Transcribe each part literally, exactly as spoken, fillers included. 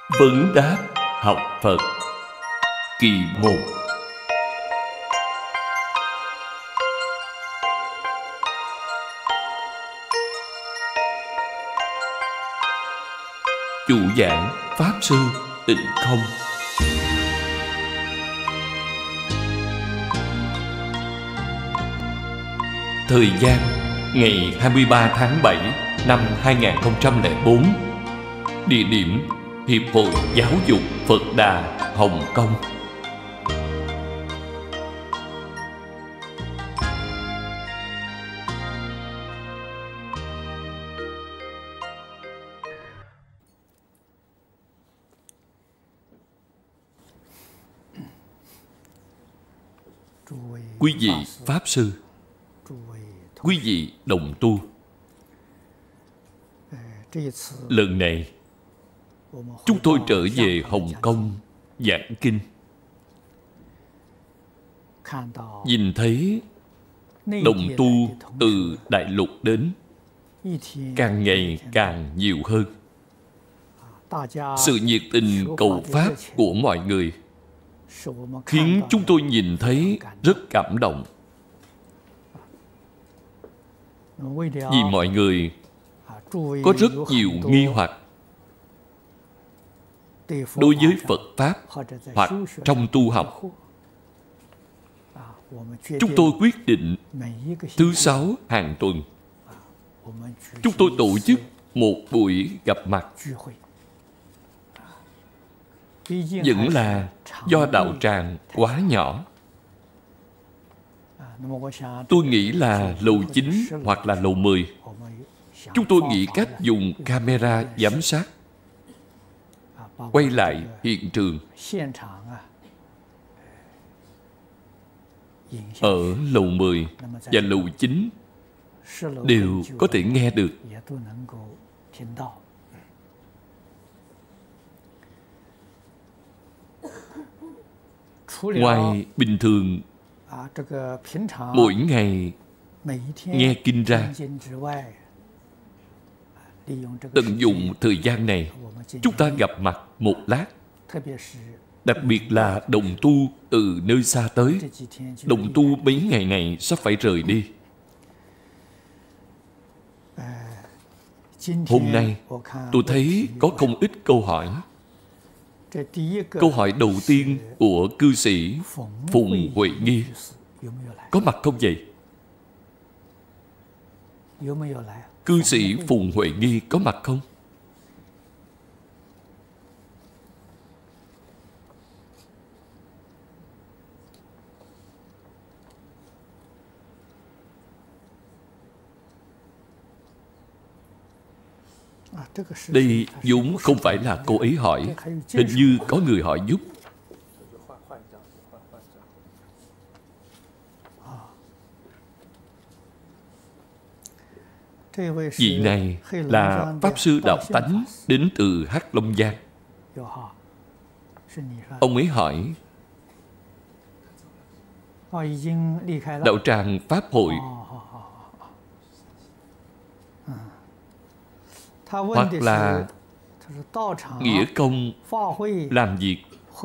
Vấn đáp học Phật kỳ một. Chủ giảng Pháp Sư Tịnh Không. Thời gian ngày hai mươi ba tháng bảy năm hai nghìn không trăm lẻ bốn. Địa điểm Hiệp hội Giáo dục Phật Đà, Hồng Kông. Quý vị Pháp Sư, quý vị đồng tu, lần này chúng tôi trở về Hồng Kông giảng kinh. Nhìn thấy đồng tu từ Đại Lục đến càng ngày càng nhiều hơn. Sự nhiệt tình cầu Pháp của mọi người khiến chúng tôi nhìn thấy rất cảm động. Vì mọi người có rất nhiều nghi hoặc đối với Phật Pháp hoặc trong tu học. Chúng tôi quyết định thứ sáu hàng tuần chúng tôi tổ chức một buổi gặp mặt. Vẫn là do đạo tràng quá nhỏ. Tôi nghĩ là lầu chín hoặc là lầu mười. Chúng tôi nghĩ cách dùng camera giám sát, quay lại hiện trường. Ở lầu mười và lầu chín đều có thể nghe được. Ngoài bình thường mỗi ngày nghe kinh ra, tận dụng thời gian này chúng ta gặp mặt một lát. Đặc biệt là đồng tu từ nơi xa tới. Đồng tu mấy ngày này sắp phải rời đi. Hôm nay tôi thấy có không ít câu hỏi. Câu hỏi đầu tiên của cư sĩ Phùng Huệ Nghi: có mặt không vậy? Cư sĩ Phùng Huệ Nghi có mặt không? Đây vốn không phải là cô ấy hỏi. Hình như có người hỏi giúp. Vị này là Pháp Sư Đạo Tánh, đến từ Hắc Long Giang. Ông ấy hỏi: đạo tràng Pháp hội hoặc là nghĩa công làm việc,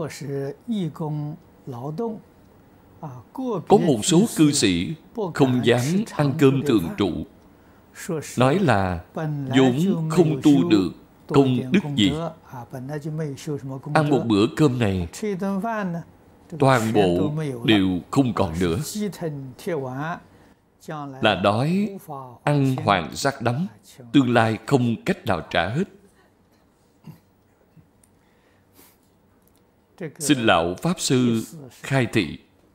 có một số cư sĩ không dám ăn cơm thường trụ, nói là vốn không tu được công đức gì. Ăn một bữa cơm này toàn bộ đều không còn nữa, là đói ăn hoàng sắc đắm, tương lai không cách nào trả hết. Xin lão Pháp Sư khai thị.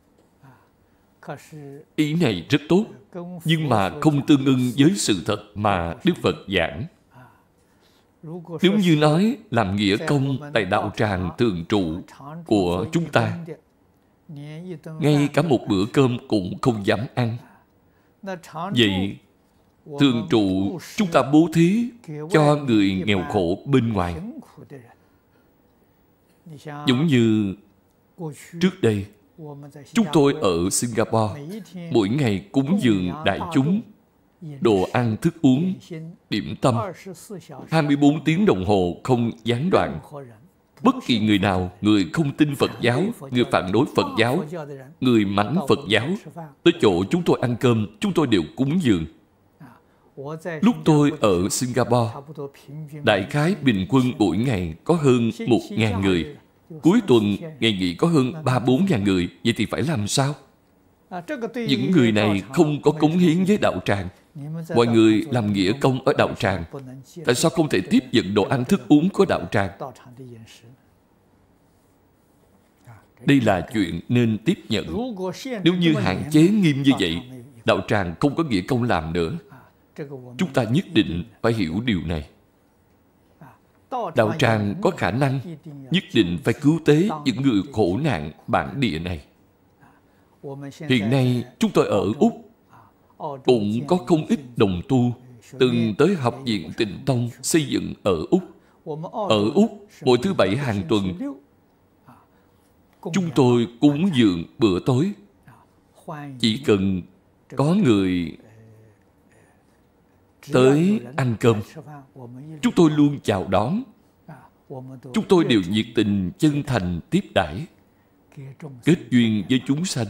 Ý này rất tốt, nhưng mà không tương ưng với sự thật mà Đức Phật giảng. Nếu như nói làm nghĩa công tại đạo tràng thường trụ của chúng ta, ngay cả một bữa cơm cũng không dám ăn, vậy thường trụ chúng ta bố thí cho người nghèo khổ bên ngoài. Giống như trước đây chúng tôi ở Singapore, mỗi ngày cúng dường đại chúng đồ ăn thức uống, điểm tâm, hai mươi bốn tiếng đồng hồ không gián đoạn. bất kỳ người nào, người không tin Phật giáo, người phản đối Phật giáo, người mắng Phật giáo, tới chỗ chúng tôi ăn cơm, chúng tôi đều cúng dường. Lúc tôi ở Singapore, đại khái bình quân mỗi ngày có hơn một ngàn người. Cuối tuần, ngày nghỉ có hơn ba bốn ngàn người. Vậy thì phải làm sao? Những người này không có cống hiến với đạo tràng. Mọi người làm nghĩa công ở đạo tràng, tại sao không thể tiếp nhận đồ ăn thức uống của đạo tràng? Đây là chuyện nên tiếp nhận. Nếu như hạn chế nghiêm như vậy, đạo tràng không có nghĩa công làm nữa. Chúng ta nhất định phải hiểu điều này. Đạo tràng có khả năng nhất định phải cứu tế những người khổ nạn bản địa này. Hiện nay chúng tôi ở Úc cũng có không ít đồng tu từng tới học viện Tịnh Tông xây dựng ở Úc. Ở Úc, mỗi thứ bảy hàng tuần chúng tôi cúng dường bữa tối. Chỉ cần có người tới ăn cơm, chúng tôi luôn chào đón. Chúng tôi đều nhiệt tình, chân thành tiếp đãi, kết duyên với chúng sanh.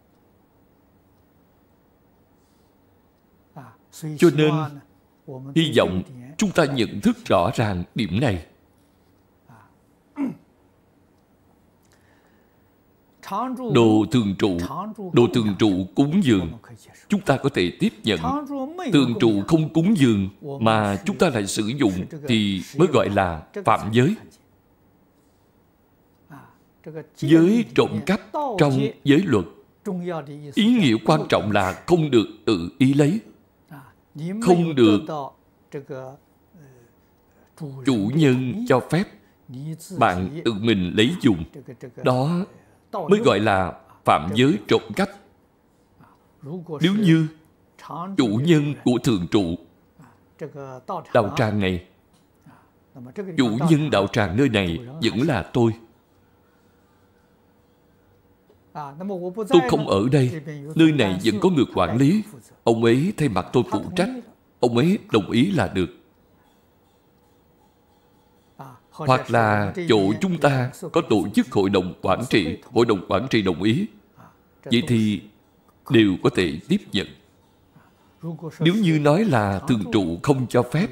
Cho nên, hy vọng chúng ta nhận thức rõ ràng điểm này. Đồ thường trụ, đồ thường trụ cúng dường, chúng ta có thể tiếp nhận. Thường trụ không cúng dường mà chúng ta lại sử dụng thì mới gọi là phạm giới. Giới trộm cắp trong giới luật, ý nghĩa quan trọng là không được tự ý lấy, không được chủ nhân cho phép, bạn tự mình lấy dùng. Đó mới gọi là phạm giới trộm cắp. Nếu như chủ nhân của thường trụ đạo tràng này, chủ nhân đạo tràng nơi này vẫn là tôi. Tôi không ở đây, nơi này vẫn có người quản lý. Ông ấy thay mặt tôi phụ trách. Ông ấy đồng ý là được. Hoặc là chỗ chúng ta có tổ chức hội đồng quản trị, hội đồng quản trị đồng ý, vậy thì đều có thể tiếp nhận. Nếu như nói là thường trụ không cho phép,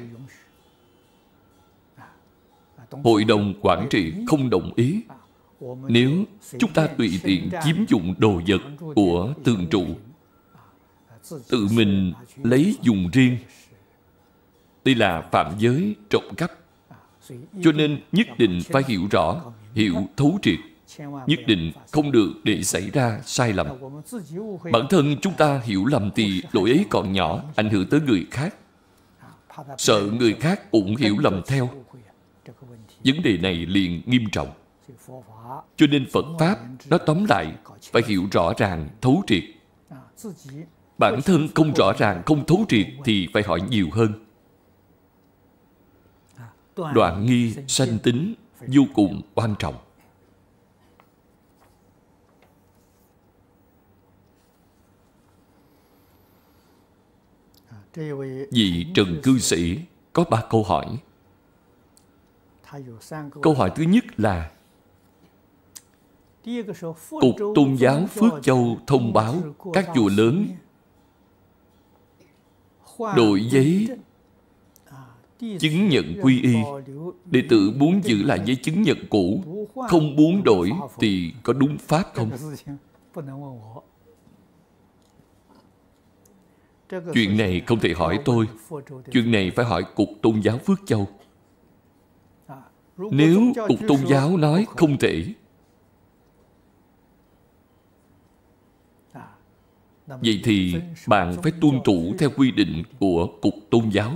hội đồng quản trị không đồng ý, nếu chúng ta tùy tiện chiếm dụng đồ vật của thường trụ, tự mình lấy dùng riêng, đây là phạm giới trộm cắp. Cho nên nhất định phải hiểu rõ, hiểu thấu triệt, nhất định không được để xảy ra sai lầm. Bản thân chúng ta hiểu lầm thì lỗi ấy còn nhỏ, ảnh hưởng tới người khác. Sợ người khác cũng hiểu lầm theo. Vấn đề này liền nghiêm trọng. Cho nên Phật Pháp, nó tóm lại, phải hiểu rõ ràng, thấu triệt. Bản thân không rõ ràng, không thấu triệt thì phải hỏi nhiều hơn. Đoạn nghi sanh tính vô cùng quan trọng. Vị Trần cư sĩ có ba câu hỏi. Câu hỏi thứ nhất là Cục Tôn giáo Phước Châu thông báo các chùa lớn đổi giấy chứng nhận quy y. Đệ tử muốn giữ lại giấy chứng nhận cũ, không muốn đổi thì có đúng pháp không? Chuyện này không thể hỏi tôi. Chuyện này phải hỏi Cục Tôn giáo Phước Châu. Nếu Cục Tôn giáo nói không thể, vậy thì bạn phải tuân thủ theo quy định của Cục Tôn giáo.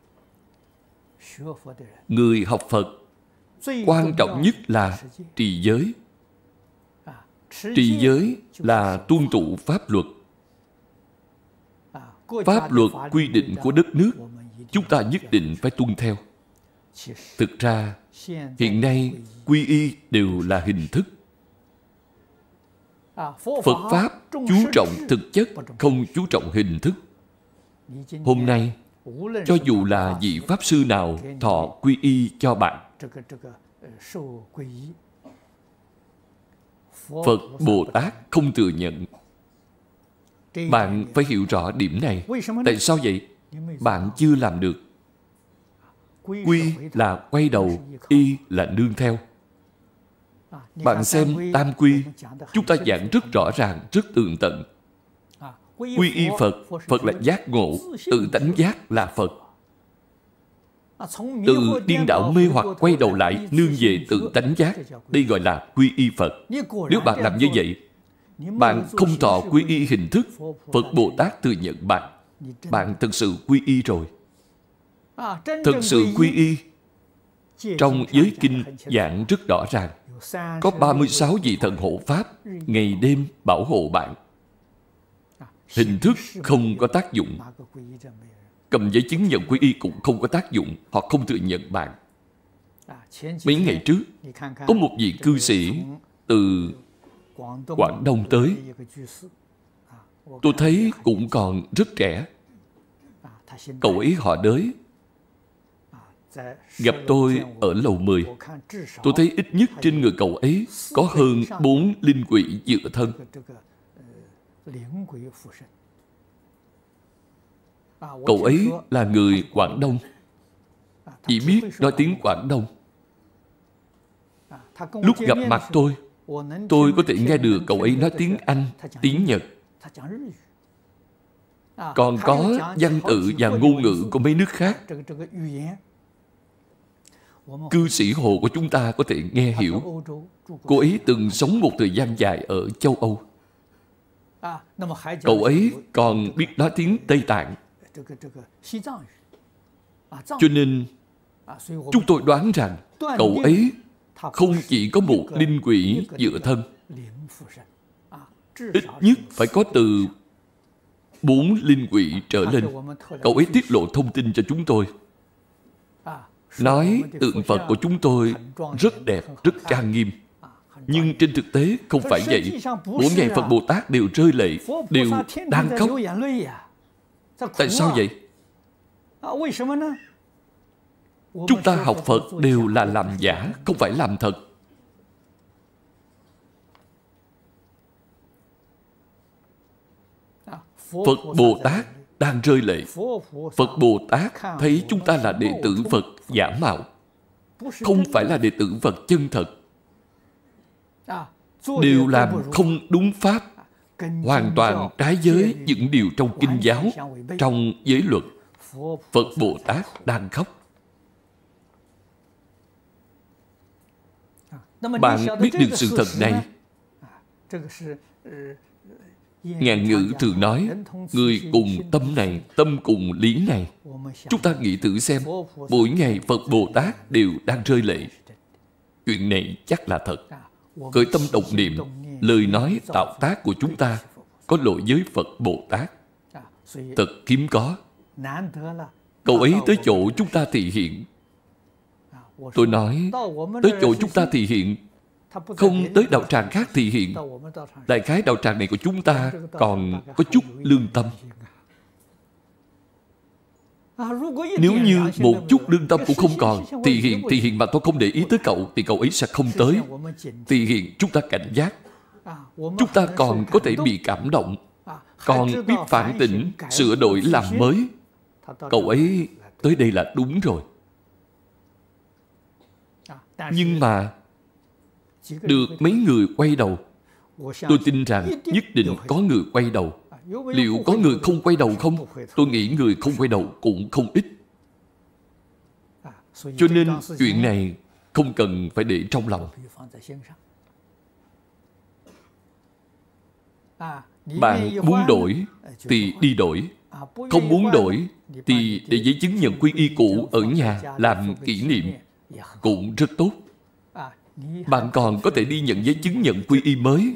Người học Phật, quan trọng nhất là trì giới. Trì giới là tuân thủ pháp luật. Pháp luật quy định của đất nước, chúng ta nhất định phải tuân theo. Thực ra, hiện nay quy y đều là hình thức. Phật Pháp chú trọng thực chất, không chú trọng hình thức. Hôm nay, cho dù là vị Pháp sư nào thọ quy y cho bạn, Phật Bồ Tát không thừa nhận. Bạn phải hiểu rõ điểm này. Tại sao vậy? Bạn chưa làm được. Quy là quay đầu, y là nương theo. Bạn xem tam quy, chúng ta giảng rất rõ ràng, rất tường tận. Quy y Phật, Phật là giác ngộ, tự tánh giác là Phật. Từ điên đảo mê hoặc quay đầu lại, nương về tự tánh giác. Đây gọi là quy y Phật. Nếu bạn làm như vậy, bạn không thọ quy y hình thức, Phật Bồ Tát thừa nhận bạn. Bạn thực sự quy y rồi. Thực sự quy y, trong giới kinh giảng rất rõ ràng. Có ba mươi sáu vị thần hộ Pháp ngày đêm bảo hộ bạn. Hình thức không có tác dụng. Cầm giấy chứng nhận quy y cũng không có tác dụng. Họ không thừa nhận bạn. Mấy ngày trước, có một vị cư sĩ từ Quảng Đông tới. Tôi thấy cũng còn rất trẻ. Cậu ấy họ đới. Gặp tôi ở lầu mười. Tôi thấy ít nhất trên người cậu ấy có hơn bốn linh quỷ dựa thân. Cậu ấy là người Quảng Đông, chỉ biết nói tiếng Quảng Đông. Lúc gặp mặt tôi, tôi có thể nghe được cậu ấy nói tiếng Anh, tiếng Nhật. Còn có văn tự và ngôn ngữ của mấy nước khác. Cư sĩ Hồ của chúng ta có thể nghe hiểu. Cô ấy từng sống một thời gian dài ở châu Âu. Cậu ấy còn biết nói tiếng Tây Tạng. Cho nên chúng tôi đoán rằng cậu ấy không chỉ có một linh quỷ dựa thân, ít nhất phải có từ bốn linh quỷ trở lên. Cậu ấy tiết lộ thông tin cho chúng tôi. Nói tượng Phật của chúng tôi rất đẹp, rất trang nghiêm. Nhưng trên thực tế không phải vậy. Mỗi ngày Phật Bồ Tát đều rơi lệ, đều đang khóc. Tại sao vậy? Chúng ta học Phật đều là làm giả, không phải làm thật. Phật Bồ Tát đang rơi lệ. Phật Bồ Tát thấy chúng ta là đệ tử Phật giả mạo, không phải là đệ tử Phật chân thật. Đều làm không đúng pháp, hoàn toàn trái với những điều trong kinh giáo, trong giới luật. Phật Bồ Tát đang khóc. Bạn biết được sự thật này. Ngạn ngữ thường nói, người cùng tâm này, tâm cùng lý này. Chúng ta nghĩ thử xem, mỗi ngày Phật Bồ Tát đều đang rơi lệ. Chuyện này chắc là thật. Khởi tâm động niệm, lời nói tạo tác của chúng ta có lỗi với Phật Bồ Tát. Thật hiếm có. Cậu ấy tới chỗ chúng ta thị hiện. Tôi nói, tới chỗ chúng ta thị hiện, không tới đạo tràng khác thị hiện. Đại khái đạo tràng này của chúng ta còn có chút lương tâm. Nếu như một chút lương tâm cũng không còn, thị hiện, thị hiện mà tôi không để ý tới cậu, thì cậu ấy sẽ không tới. Thị hiện chúng ta cảnh giác. Chúng ta còn có thể bị cảm động, còn biết phản tỉnh, sửa đổi làm mới. Cậu ấy tới đây là đúng rồi. Nhưng mà được mấy người quay đầu, tôi tin rằng nhất định có người quay đầu. Liệu có người không quay đầu không? Tôi nghĩ người không quay đầu cũng không ít. Cho nên chuyện này không cần phải để trong lòng. Bạn muốn đổi thì đi đổi. Không muốn đổi thì để giấy chứng nhận quy y cũ ở nhà làm kỷ niệm cũng rất tốt. Bạn còn có thể đi nhận giấy chứng nhận quy y mới.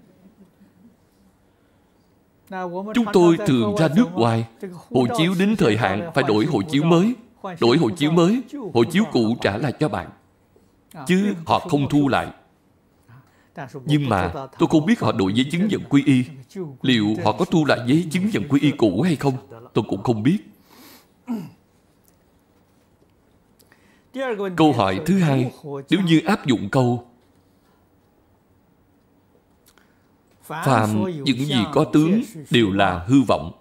Chúng tôi thường ra nước ngoài, hộ chiếu đến thời hạn phải đổi hộ chiếu mới. Đổi hộ chiếu mới, hộ chiếu cũ trả lại cho bạn, chứ họ không thu lại. Nhưng mà tôi không biết họ đổi giấy chứng nhận quy y, liệu họ có thu lại giấy chứng nhận quy y cũ hay không, tôi cũng không biết. Câu hỏi thứ hai, nếu như áp dụng câu phàm những gì có tướng đều là hư vọng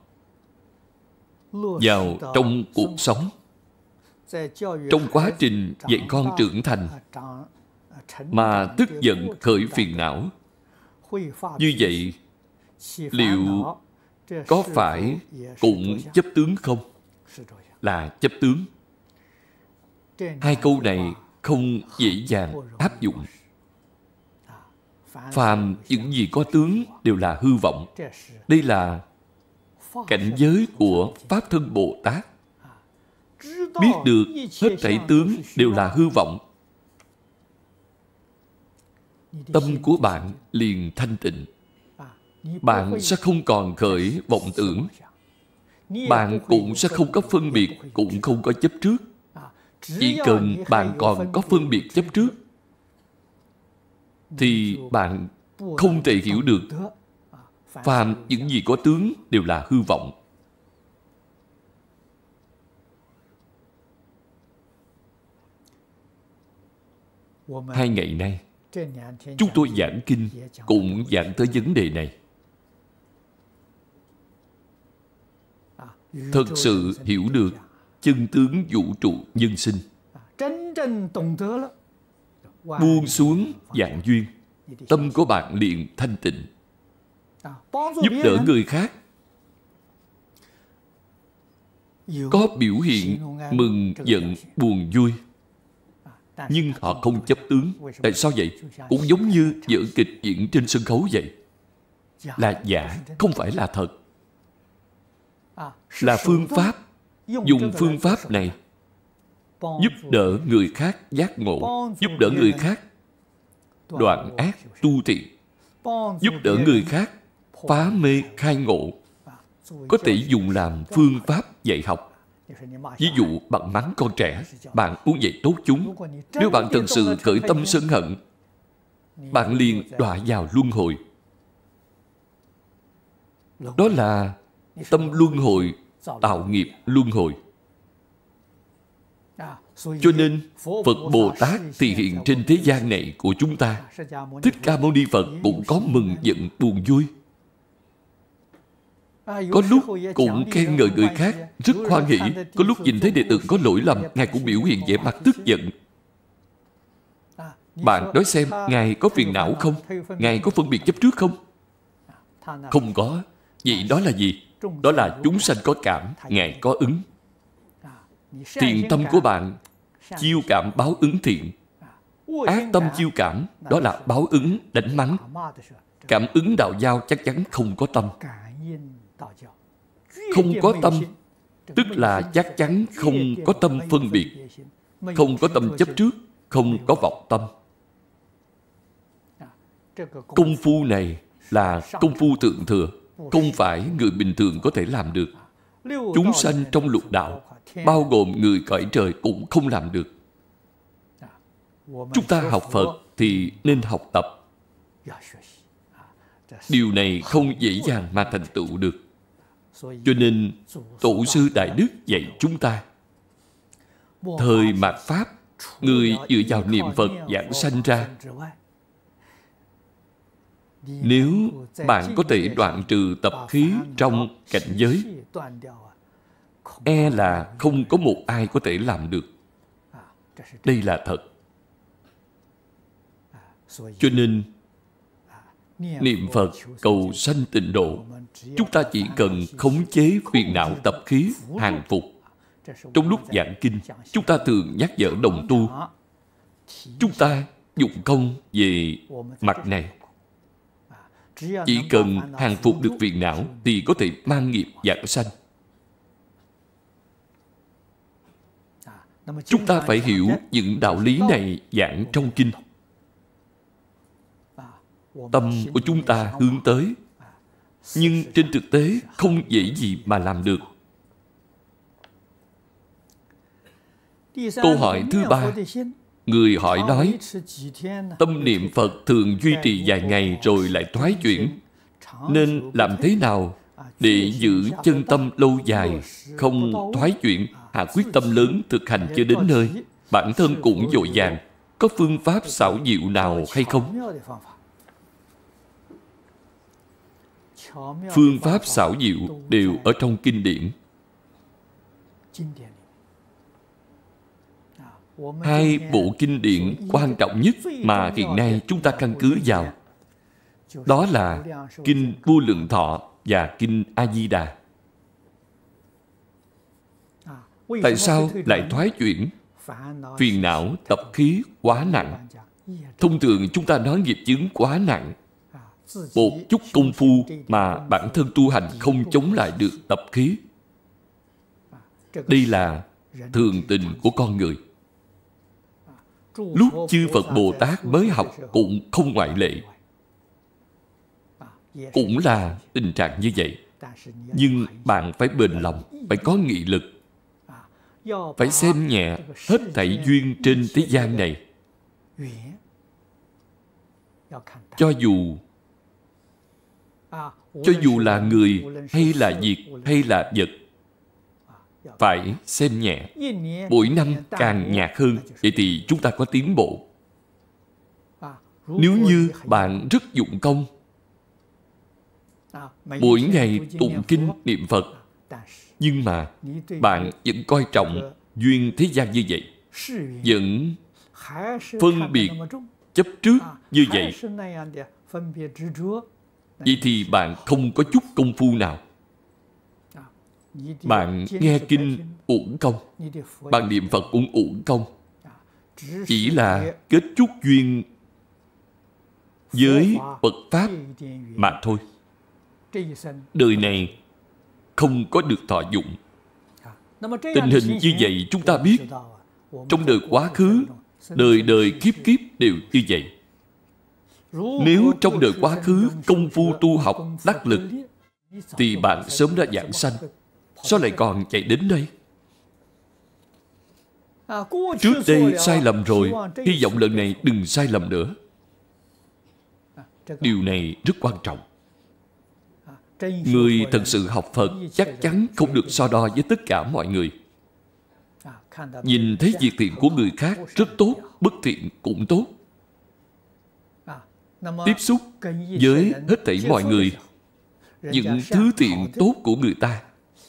vào trong cuộc sống, trong quá trình dạy con trưởng thành mà tức giận khởi phiền não, như vậy liệu có phải cũng chấp tướng không? Là chấp tướng. Hai câu này không dễ dàng áp dụng. Phàm những gì có tướng đều là hư vọng. Đây là cảnh giới của Pháp Thân Bồ Tát. Biết được hết thảy tướng đều là hư vọng, tâm của bạn liền thanh tịnh. Bạn sẽ không còn khởi vọng tưởng. Bạn cũng sẽ không có phân biệt, cũng không có chấp trước. Chỉ cần bạn còn có phân biệt chấp trước thì bạn không thể hiểu được phàm những gì có tướng đều là hư vọng. Hai ngày nay chúng tôi giảng kinh cũng giảng tới vấn đề này. Thật sự hiểu được chân tướng vũ trụ nhân sinh, buông xuống vạn duyên, tâm của bạn liền thanh tịnh. Giúp đỡ người khác, có biểu hiện mừng, giận, buồn, vui, nhưng họ không chấp tướng. Tại sao vậy? Cũng giống như vở kịch diễn trên sân khấu vậy. Là giả, không phải là thật. Là phương pháp. Dùng phương pháp này giúp đỡ người khác giác ngộ, giúp đỡ người khác đoạn ác tu thiện, giúp đỡ người khác phá mê khai ngộ. Có thể dùng làm phương pháp dạy học. Ví dụ bạn mắng con trẻ, bạn muốn dạy tốt chúng. Nếu bạn thật sự khởi tâm sân hận, bạn liền đọa vào luân hồi. Đó là tâm luân hồi, tạo nghiệp luân hồi. Cho nên Phật Bồ Tát thì hiện trên thế gian này của chúng ta. Thích Ca Mâu Ni Phật cũng có mừng giận buồn vui. Có lúc cũng khen ngợi người khác, rất hoan hỷ. Có lúc nhìn thấy đệ tử có lỗi lầm, Ngài cũng biểu hiện vẻ mặt tức giận. Bạn nói xem, Ngài có phiền não không? Ngài có phân biệt chấp trước không? Không có. Vậy đó là gì? Đó là chúng sanh có cảm, Ngài có ứng. Thiện tâm của bạn chiêu cảm báo ứng thiện. Ác tâm chiêu cảm, đó là báo ứng đánh mắng. Cảm ứng đạo giao chắc chắn không có tâm. Không có tâm, tức là chắc chắn không có tâm phân biệt, không có tâm chấp trước, không có vọng tâm. Công phu này là công phu thượng thừa, không phải người bình thường có thể làm được. Chúng sanh trong lục đạo, bao gồm người cõi trời cũng không làm được. Chúng ta học Phật thì nên học tập. Điều này không dễ dàng mà thành tựu được. Cho nên Tổ sư Đại Đức dạy chúng ta, thời mạt Pháp, người dựa vào niệm Phật giảng sanh ra. Nếu bạn có thể đoạn trừ tập khí trong cảnh giới, e là không có một ai có thể làm được. Đây là thật. Cho nên niệm Phật cầu sanh tịnh độ, chúng ta chỉ cần khống chế phiền não tập khí, hàng phục. Trong lúc giảng kinh, chúng ta thường nhắc nhở đồng tu, chúng ta dụng công về mặt này. Chỉ cần hàng phục được phiền não thì có thể mang nghiệp giảng sanh. Chúng ta phải hiểu những đạo lý này giảng trong kinh. Tâm của chúng ta hướng tới, nhưng trên thực tế không dễ gì mà làm được. Câu hỏi thứ ba, người hỏi nói, tâm niệm Phật thường duy trì vài ngày rồi lại thoái chuyển, nên làm thế nào để giữ chân tâm lâu dài, không thoái chuyển, hạ quyết tâm lớn thực hành cho đến nơi? bản thân cũng vội vàng. Có phương pháp xảo diệu nào hay không? Phương pháp xảo diệu đều ở trong kinh điển. Hai bộ kinh điển quan trọng nhất mà hiện nay chúng ta căn cứ vào, đó là Kinh Vô Lượng Thọ và Kinh A-di-đà. Tại sao lại thoái chuyển? Phiền não tập khí quá nặng. Thông thường chúng ta nói nghiệp chướng quá nặng. Một chút công phu mà bản thân tu hành không chống lại được tập khí. Đây là thường tình của con người. Lúc chư Phật Bồ Tát mới học cũng không ngoại lệ. Cũng là tình trạng như vậy. Nhưng bạn phải bền lòng, phải có nghị lực, phải xem nhẹ hết thảy duyên trên thế gian này. Cho dù Cho dù là người, hay là việc, hay là vật, phải xem nhẹ. Mỗi năm càng nhạt hơn, vậy thì chúng ta có tiến bộ. Nếu như bạn rất dụng công, mỗi ngày tụng kinh niệm Phật, nhưng mà bạn vẫn coi trọng duyên thế gian như vậy, vẫn phân biệt chấp trước như vậy, vậy thì bạn không có chút công phu nào. Bạn nghe kinh uổng công, bạn niệm Phật cũng uổng công. Chỉ là kết chút duyên với Phật Pháp mà thôi. Đời này không có được thọ dụng. Tình hình như vậy chúng ta biết, trong đời quá khứ, đời đời kiếp kiếp đều như vậy. Nếu trong đời quá khứ công phu tu học đắc lực, thì bạn sớm đã giảng sanh. Sao lại còn chạy đến đây? Trước đây sai lầm rồi, hy vọng lần này đừng sai lầm nữa. Điều này rất quan trọng. Người thật sự học Phật chắc chắn không được so đo với tất cả mọi người. Nhìn thấy việc thiện của người khác rất tốt, bất thiện cũng tốt. Tiếp xúc với hết thảy mọi người, những thứ thiện tốt của người ta,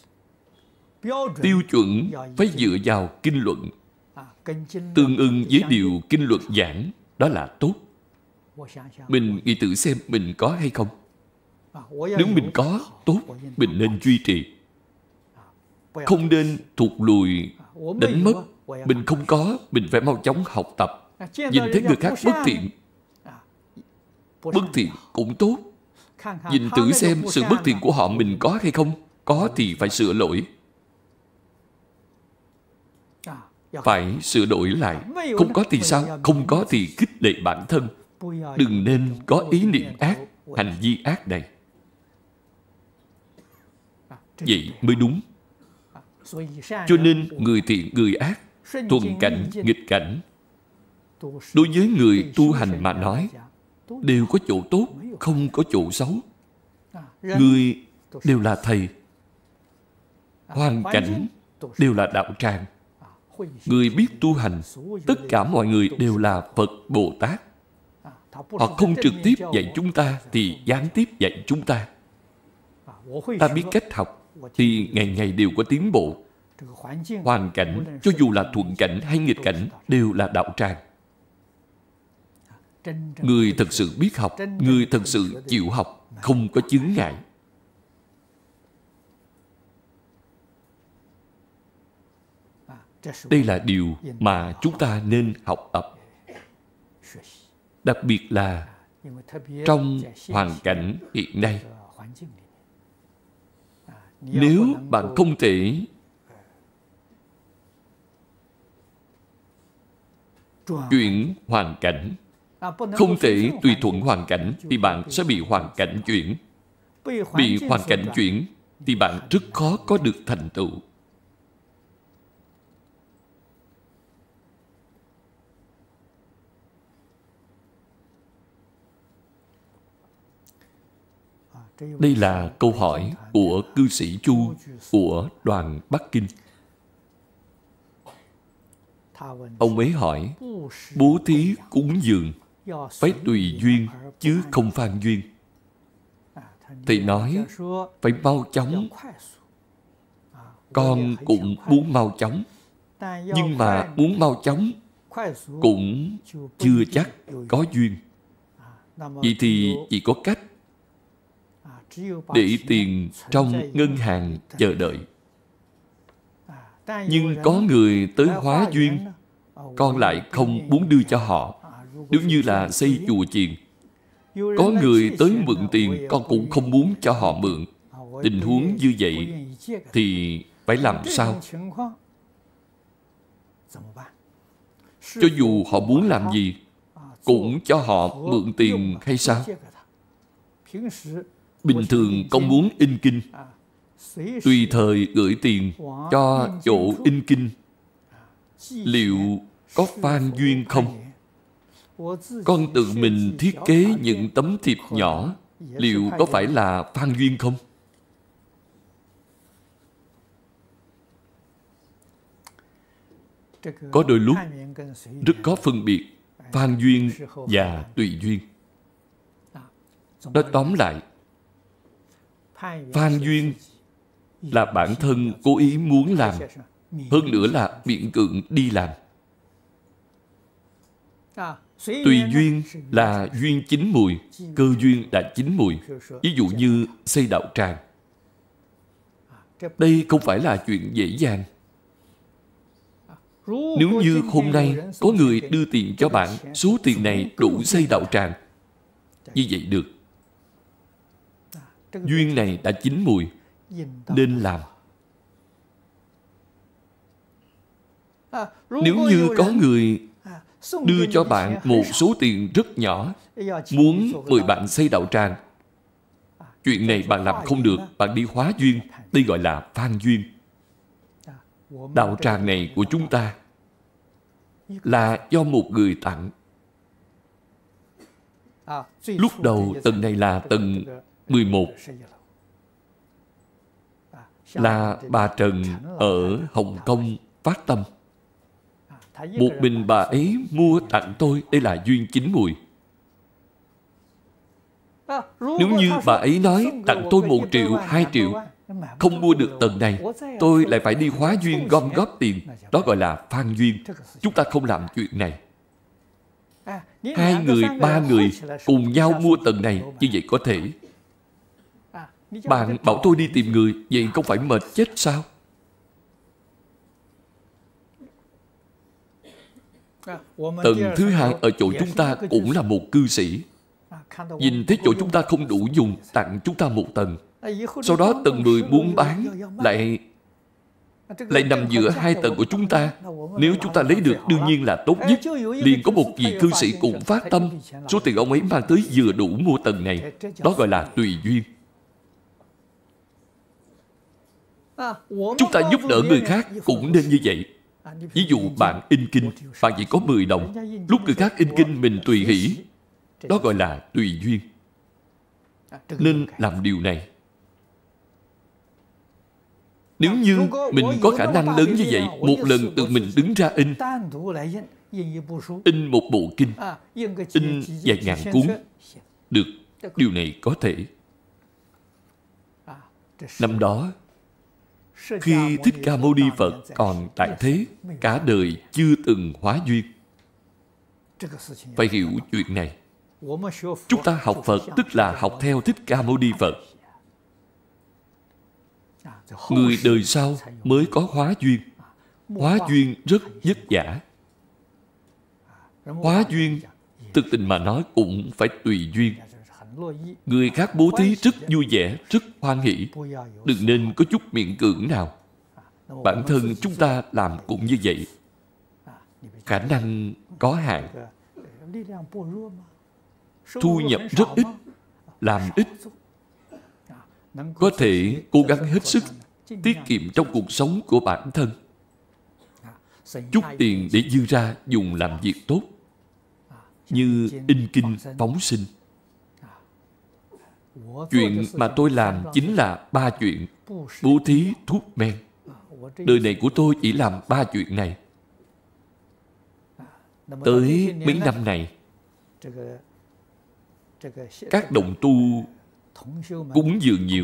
tiêu chuẩn phải dựa vào kinh luận, tương ưng với điều kinh luận giảng, đó là tốt. Mình nghĩ thử xem mình có hay không. Nếu mình có, tốt, mình nên duy trì. Không nên thụt lùi, đánh mất. Mình không có, mình phải mau chóng học tập. Nhìn thấy người khác bất thiện, bất thiện cũng tốt. Nhìn thử xem sự bất thiện của họ mình có hay không. Có thì phải sửa lỗi. Phải sửa đổi lại. Không có thì sao? Không có thì khích lệ bản thân. Đừng nên có ý niệm ác, hành vi ác này. Vậy mới đúng. Cho nên người thiện, người ác, thuận cảnh, nghịch cảnh, đối với người tu hành mà nói, đều có chỗ tốt, không có chỗ xấu. Người đều là thầy, hoàn cảnh đều là đạo tràng. Người biết tu hành, tất cả mọi người đều là Phật Bồ Tát. Họ không trực tiếp dạy chúng ta thì gián tiếp dạy chúng ta. Ta biết cách học thì ngày ngày đều có tiến bộ. Hoàn cảnh, cho dù là thuận cảnh hay nghịch cảnh, đều là đạo tràng. Người thật sự biết học, người thật sự chịu học, không có chướng ngại. Đây là điều mà chúng ta nên học tập. Đặc biệt là trong hoàn cảnh hiện nay. Nếu bạn không thể chuyển hoàn cảnh, không thể tùy thuận hoàn cảnh, thì bạn sẽ bị hoàn cảnh chuyển. Bị hoàn cảnh chuyển thì bạn rất khó có được thành tựu. Đây là câu hỏi của cư sĩ Chu của đoàn Bắc Kinh. Ông ấy hỏi, bố thí cúng dường phải tùy duyên chứ không phan duyên. Thầy nói, phải mau chóng. Con cũng muốn mau chóng, nhưng mà muốn mau chóng cũng chưa chắc có duyên. Vậy thì chỉ có cách để tiền trong ngân hàng chờ đợi. Nhưng có người tới hóa duyên, con lại không muốn đưa cho họ. Nếu như là xây chùa chiền, có người tới mượn tiền, con cũng không muốn cho họ mượn. Tình huống như vậy thì phải làm sao? Cho dù họ muốn làm gì, cũng cho họ mượn tiền hay sao? Bình thường con muốn in kinh, tùy thời gửi tiền cho chỗ in kinh, liệu có phan duyên không? Con tự mình thiết kế những tấm thiệp nhỏ, liệu có phải là phan duyên không? Có đôi lúc rất có phân biệt phan duyên và tùy duyên. Nói tóm lại, phan duyên là bản thân cố ý muốn làm, hơn nữa là miễn cưỡng đi làm. Tùy duyên là duyên chín mùi, cơ duyên đã chín mùi. Ví dụ như xây đạo tràng, đây không phải là chuyện dễ dàng. Nếu như hôm nay có người đưa tiền cho bạn, số tiền này đủ xây đạo tràng, như vậy được. Duyên này đã chín mùi, nên làm. Nếu như có người đưa cho bạn một số tiền rất nhỏ, muốn mời bạn xây đạo tràng, chuyện này bạn làm không được, bạn đi hóa duyên, đây gọi là phan duyên. Đạo tràng này của chúng ta là do một người tặng. Lúc đầu tầng này là tầng mười một, là bà Trần ở Hồng Kông phát tâm. Một mình bà ấy mua tặng tôi, đây là duyên chín mùi. Nếu như bà ấy nói tặng tôi một triệu, hai triệu, không mua được tầng này, tôi lại phải đi hóa duyên gom góp tiền, đó gọi là phan duyên. Chúng ta không làm chuyện này. Hai người, ba người cùng nhau mua tầng này, như vậy có thể. Bạn bảo tôi đi tìm người, vậy không phải mệt chết sao? Tầng thứ hai ở chỗ chúng ta cũng là một cư sĩ. Nhìn thấy chỗ chúng ta không đủ dùng, tặng chúng ta một tầng. Sau đó tầng mười muốn bán, lại lại nằm giữa hai tầng của chúng ta. Nếu chúng ta lấy được, đương nhiên là tốt nhất. Liền có một vị cư sĩ cũng phát tâm, số tiền ông ấy mang tới vừa đủ mua tầng này. Đó gọi là tùy duyên. Chúng ta giúp đỡ người khác cũng nên như vậy. Ví dụ bạn in kinh, bạn chỉ có mười đồng, lúc người khác in kinh mình tùy hỷ, đó gọi là tùy duyên. Nên làm điều này. Nếu như mình có khả năng lớn như vậy, một lần tự mình đứng ra in, in một bộ kinh, in vài ngàn cuốn, được, điều này có thể. Năm đó, khi Thích Ca Mâu Ni Phật còn tại thế, cả đời chưa từng hóa duyên. Phải hiểu chuyện này. Chúng ta học Phật tức là học theo Thích Ca Mâu Ni Phật. Người đời sau mới có hóa duyên. Hóa duyên rất vất vả. Hóa duyên, thực tình mà nói cũng phải tùy duyên. Người khác bố thí rất vui vẻ, rất hoan hỷ. Đừng nên có chút miễn cưỡng nào. Bản thân chúng ta làm cũng như vậy. Khả năng có hạn. Thu nhập rất ít, làm ít. Có thể cố gắng hết sức tiết kiệm trong cuộc sống của bản thân. Chút tiền để dư ra dùng làm việc tốt, như in kinh phóng sinh. Chuyện mà tôi làm chính là ba chuyện: bố thí, thuốc men. Đời này của tôi chỉ làm ba chuyện này. Tới mấy năm này, các đồng tu cúng dường nhiều.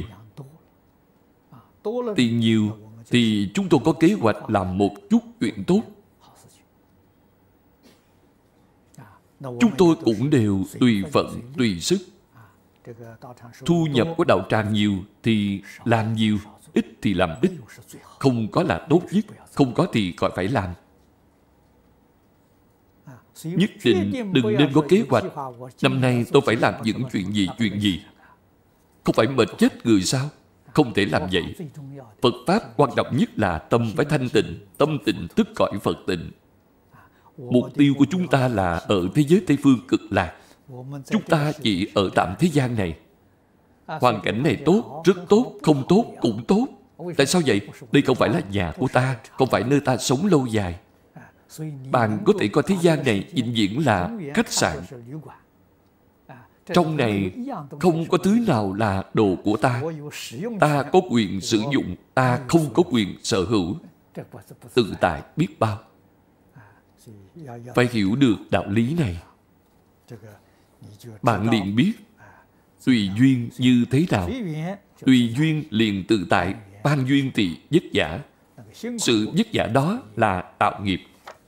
Tiền nhiều thì chúng tôi có kế hoạch làm một chút chuyện tốt. Chúng tôi cũng đều tùy phận, tùy sức. Thu nhập của đạo tràng nhiều thì làm nhiều, ít thì làm ít. Không có là tốt nhất, không có thì còn phải làm. Nhất định đừng nên có kế hoạch. Năm nay tôi phải làm những chuyện gì, chuyện gì. Không phải mệt chết người sao? Không thể làm vậy. Phật Pháp quan trọng nhất là tâm phải thanh tịnh. Tâm tịnh tức cõi Phật tịnh. Mục tiêu của chúng ta là ở thế giới Tây Phương cực lạc. Chúng ta chỉ ở tạm thế gian này. Hoàn cảnh này tốt, rất tốt, không tốt, cũng tốt. Tại sao vậy? Đây không phải là nhà của ta, không phải nơi ta sống lâu dài. Bạn có thể coi thế gian này vĩnh viễn là khách sạn. Trong này không có thứ nào là đồ của ta. Ta có quyền sử dụng, ta không có quyền sở hữu. Tự tại biết bao. Phải hiểu được đạo lý này. Bạn liền biết tùy duyên như thế nào. Tùy duyên liền tự tại, ban duyên thì vất vả. Sự vất vả đó là tạo nghiệp.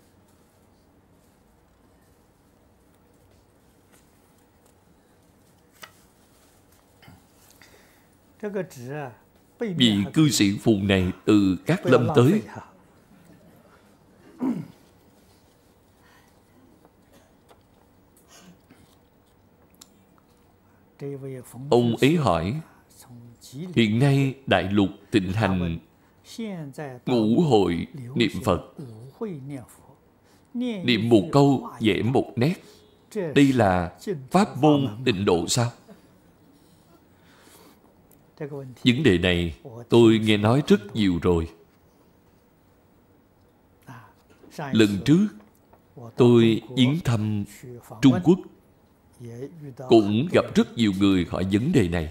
Vị cư sĩ phù này từ các lâm tới. Ông ấy hỏi, hiện nay đại lục thịnh hành ngũ hội niệm Phật. Niệm một câu vẽ một nét. Đây là pháp môn tịnh độ sao? Vấn đề này tôi nghe nói rất nhiều rồi. Lần trước tôi viếng thăm Trung Quốc, cũng gặp rất nhiều người hỏi vấn đề này.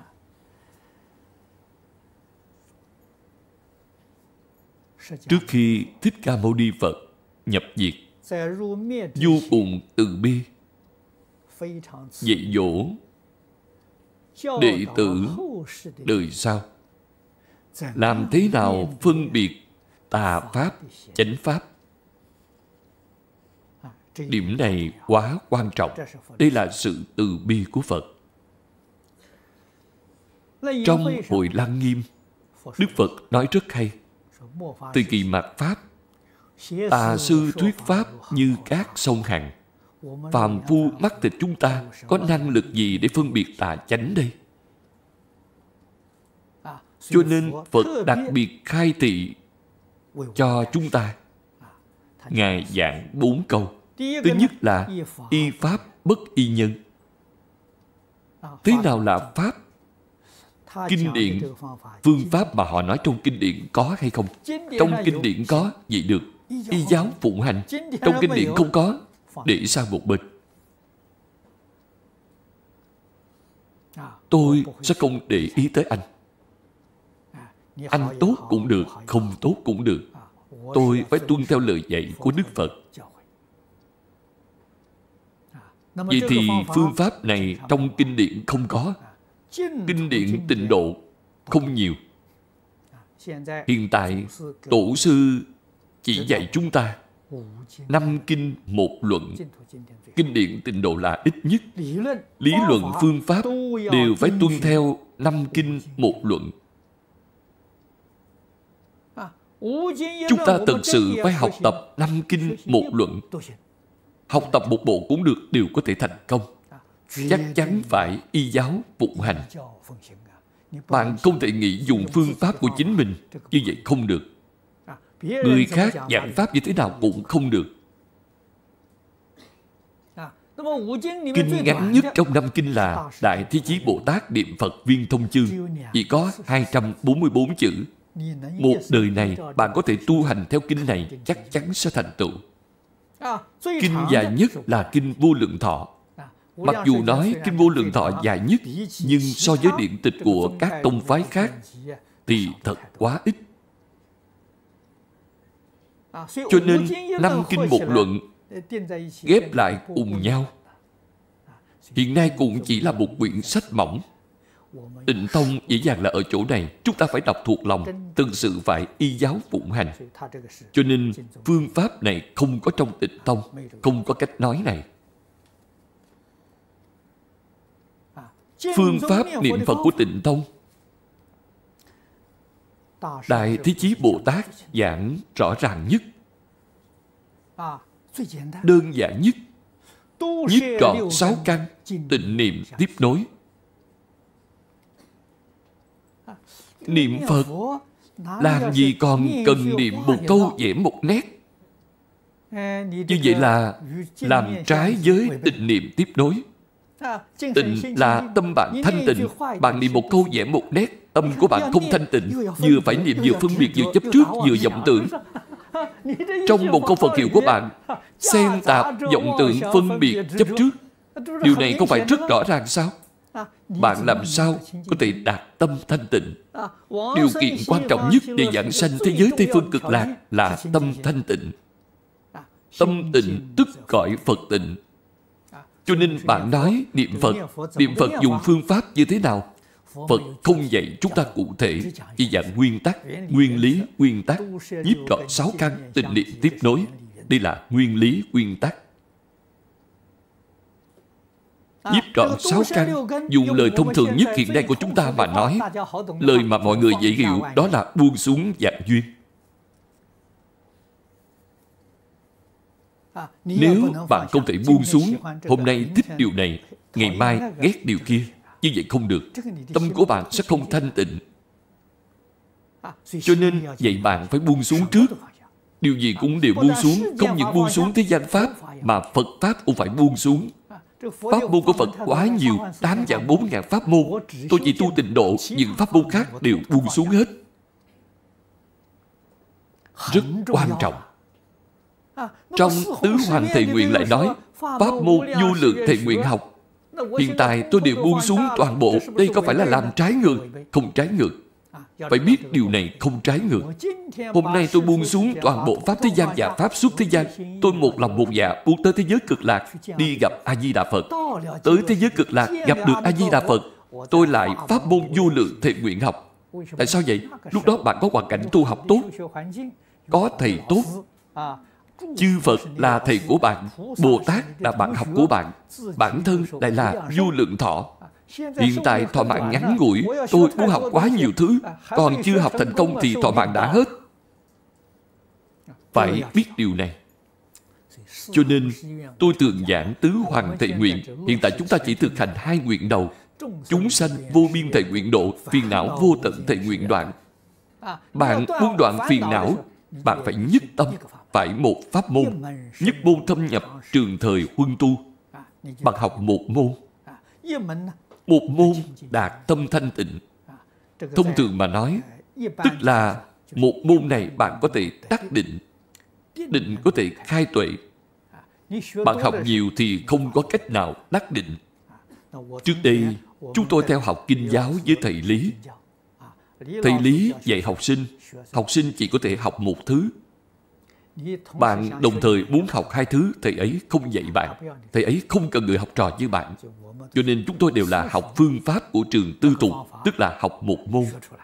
Trước khi Thích Ca Mâu Ni Phật nhập diệt, vô cùng từ bi, dạy dỗ đệ tử đời sau làm thế nào phân biệt tà pháp, chánh pháp. Điểm này quá quan trọng. Đây là sự từ bi của Phật. Trong Hội Lăng Nghiêm, Đức Phật nói rất hay. Thời kỳ mạt Pháp, tà sư thuyết Pháp như các sông Hằng. Phàm phu mắt thịt chúng ta có năng lực gì để phân biệt tà chánh đây? Cho nên Phật đặc biệt khai thị cho chúng ta. Ngài giảng bốn câu. Thứ nhất là y pháp bất y nhân. Thế nào là pháp? Kinh điển, phương pháp mà họ nói trong kinh điển có hay không? Trong kinh điển có, vậy được. Y giáo phụng hành. Trong kinh điển không có, để sang một bên. Tôi sẽ không để ý tới anh. Anh tốt cũng được, không tốt cũng được. Tôi phải tuân theo lời dạy của Đức Phật. Vậy thì phương pháp này trong kinh điển không có. Kinh điển tịnh độ không nhiều. Hiện tại tổ sư chỉ dạy chúng ta năm kinh một luận. Kinh điển tịnh độ là ít nhất. Lý luận phương pháp đều phải tuân theo năm kinh một luận. Chúng ta thật sự phải học tập năm kinh một luận. Học tập một bộ cũng được, đều có thể thành công. Chắc chắn phải y giáo phụng hành. Bạn không thể nghĩ dùng phương pháp của chính mình. Như vậy không được. Người khác giảng pháp như thế nào cũng không được. Kinh ngắn nhất trong năm kinh là Đại Thế Chí Bồ Tát Niệm Phật Viên Thông Chương. Chỉ có hai trăm bốn mươi bốn chữ. Một đời này bạn có thể tu hành theo kinh này, chắc chắn sẽ thành tựu. Kinh dài nhất là Kinh Vô Lượng Thọ. Mặc dù nói Kinh Vô Lượng Thọ dài nhất, nhưng so với điển tịch của các tông phái khác thì thật quá ít. Cho nên năm kinh một luận ghép lại cùng nhau. Hiện nay cũng chỉ là một quyển sách mỏng. Tịnh tông dễ dàng là ở chỗ này. Chúng ta phải đọc thuộc lòng, thực sự phải y giáo phụng hành. Cho nên phương pháp này không có trong tịnh tông, không có cách nói này. Phương pháp niệm Phật của tịnh tông, Đại Thế Chí Bồ Tát giảng rõ ràng nhất, đơn giản nhất, nhiếp trọn sáu căn, tịnh niệm tiếp nối. Niệm Phật làm gì còn cần niệm một câu vẽ một nét. Như vậy là làm trái với tịnh niệm tiếp nối. Tịnh là tâm bạn thanh tịnh. Bạn niệm một câu vẽ một nét, tâm của bạn không thanh tịnh. Vừa phải niệm vừa phân biệt, vừa chấp trước, vừa vọng tưởng. Trong một câu Phật hiệu của bạn xen tạp vọng tưởng, phân biệt, chấp trước. Điều này không phải rất rõ ràng sao? Bạn làm sao có thể đạt tâm thanh tịnh? Điều kiện quan trọng nhất để giảng sanh thế giới Tây Phương Cực Lạc là tâm thanh tịnh. Tâm tịnh tức gọi Phật tịnh. Cho nên bạn nói niệm Phật, niệm Phật dùng phương pháp như thế nào? Phật không dạy chúng ta cụ thể, chỉ dạng nguyên tắc, nguyên lý, nguyên tắc, nhiếp trọn sáu căn, tịnh niệm tiếp nối. Đây là nguyên lý, nguyên tắc. Nhiếp trọn sáu căn, dùng lời thông thường nhất hiện nay của chúng ta mà nói, lời mà mọi người dễ hiểu, đó là buông xuống vạn duyên. Nếu bạn không thể buông xuống, hôm nay thích điều này, ngày mai ghét điều kia, như vậy không được. Tâm của bạn sẽ không thanh tịnh. Cho nên vậy bạn phải buông xuống trước. Điều gì cũng đều buông xuống. Không những buông xuống thế gian Pháp, mà Phật Pháp cũng phải buông xuống. Pháp môn của Phật quá nhiều, tám vạn bốn ngàn pháp môn. Tôi chỉ tu tịnh độ, những pháp môn khác đều buông xuống hết. Rất quan trọng. Trong Tứ Hoành Thệ Nguyện lại nói, pháp môn vô lượng thệ nguyện học. Hiện tại tôi đều buông xuống toàn bộ. Đây có phải là làm trái ngược? Không trái ngược. Phải biết điều này không trái ngược. Hôm nay tôi buông xuống toàn bộ pháp thế gian và pháp xuất thế gian. Tôi một lòng một dạ muốn tới thế giới cực lạc, đi gặp A-di-đà Phật. Tới thế giới cực lạc gặp được A-di-đà Phật, tôi lại pháp môn vô lượng thệ nguyện học. Tại sao vậy? Lúc đó bạn có hoàn cảnh tu học tốt, có thầy tốt. Chư Phật là thầy của bạn, Bồ Tát là bạn học của bạn, bản thân lại là vô lượng thọ. Hiện tại thọ mạng ngắn ngủi, tôi muốn học quá nhiều thứ, còn chưa học thành công thì thọ mạng đã hết. Phải biết điều này. Cho nên tôi thường giảng Tứ Hoành Thệ Nguyện. Hiện tại chúng ta chỉ thực hành hai nguyện đầu. Chúng sanh vô biên thệ nguyện độ, phiền não vô tận thệ nguyện đoạn. Bạn muốn đoạn phiền não, bạn phải nhất tâm, phải một pháp môn. Nhất môn thâm nhập, trường thời huân tu. Bạn học một môn. Một môn đạt tâm thanh tịnh. Thông thường mà nói, tức là một môn này bạn có thể đắc định. Định có thể khai tuệ. Bạn học nhiều thì không có cách nào đắc định. Trước đây, chúng tôi theo học kinh giáo với thầy Lý. Thầy Lý dạy học sinh, học sinh chỉ có thể học một thứ. Bạn đồng thời muốn học hai thứ, thầy ấy không dạy bạn. Thầy ấy không cần người học trò như bạn. Cho nên chúng tôi đều là học phương pháp của trường tư thục, tức là học một môn.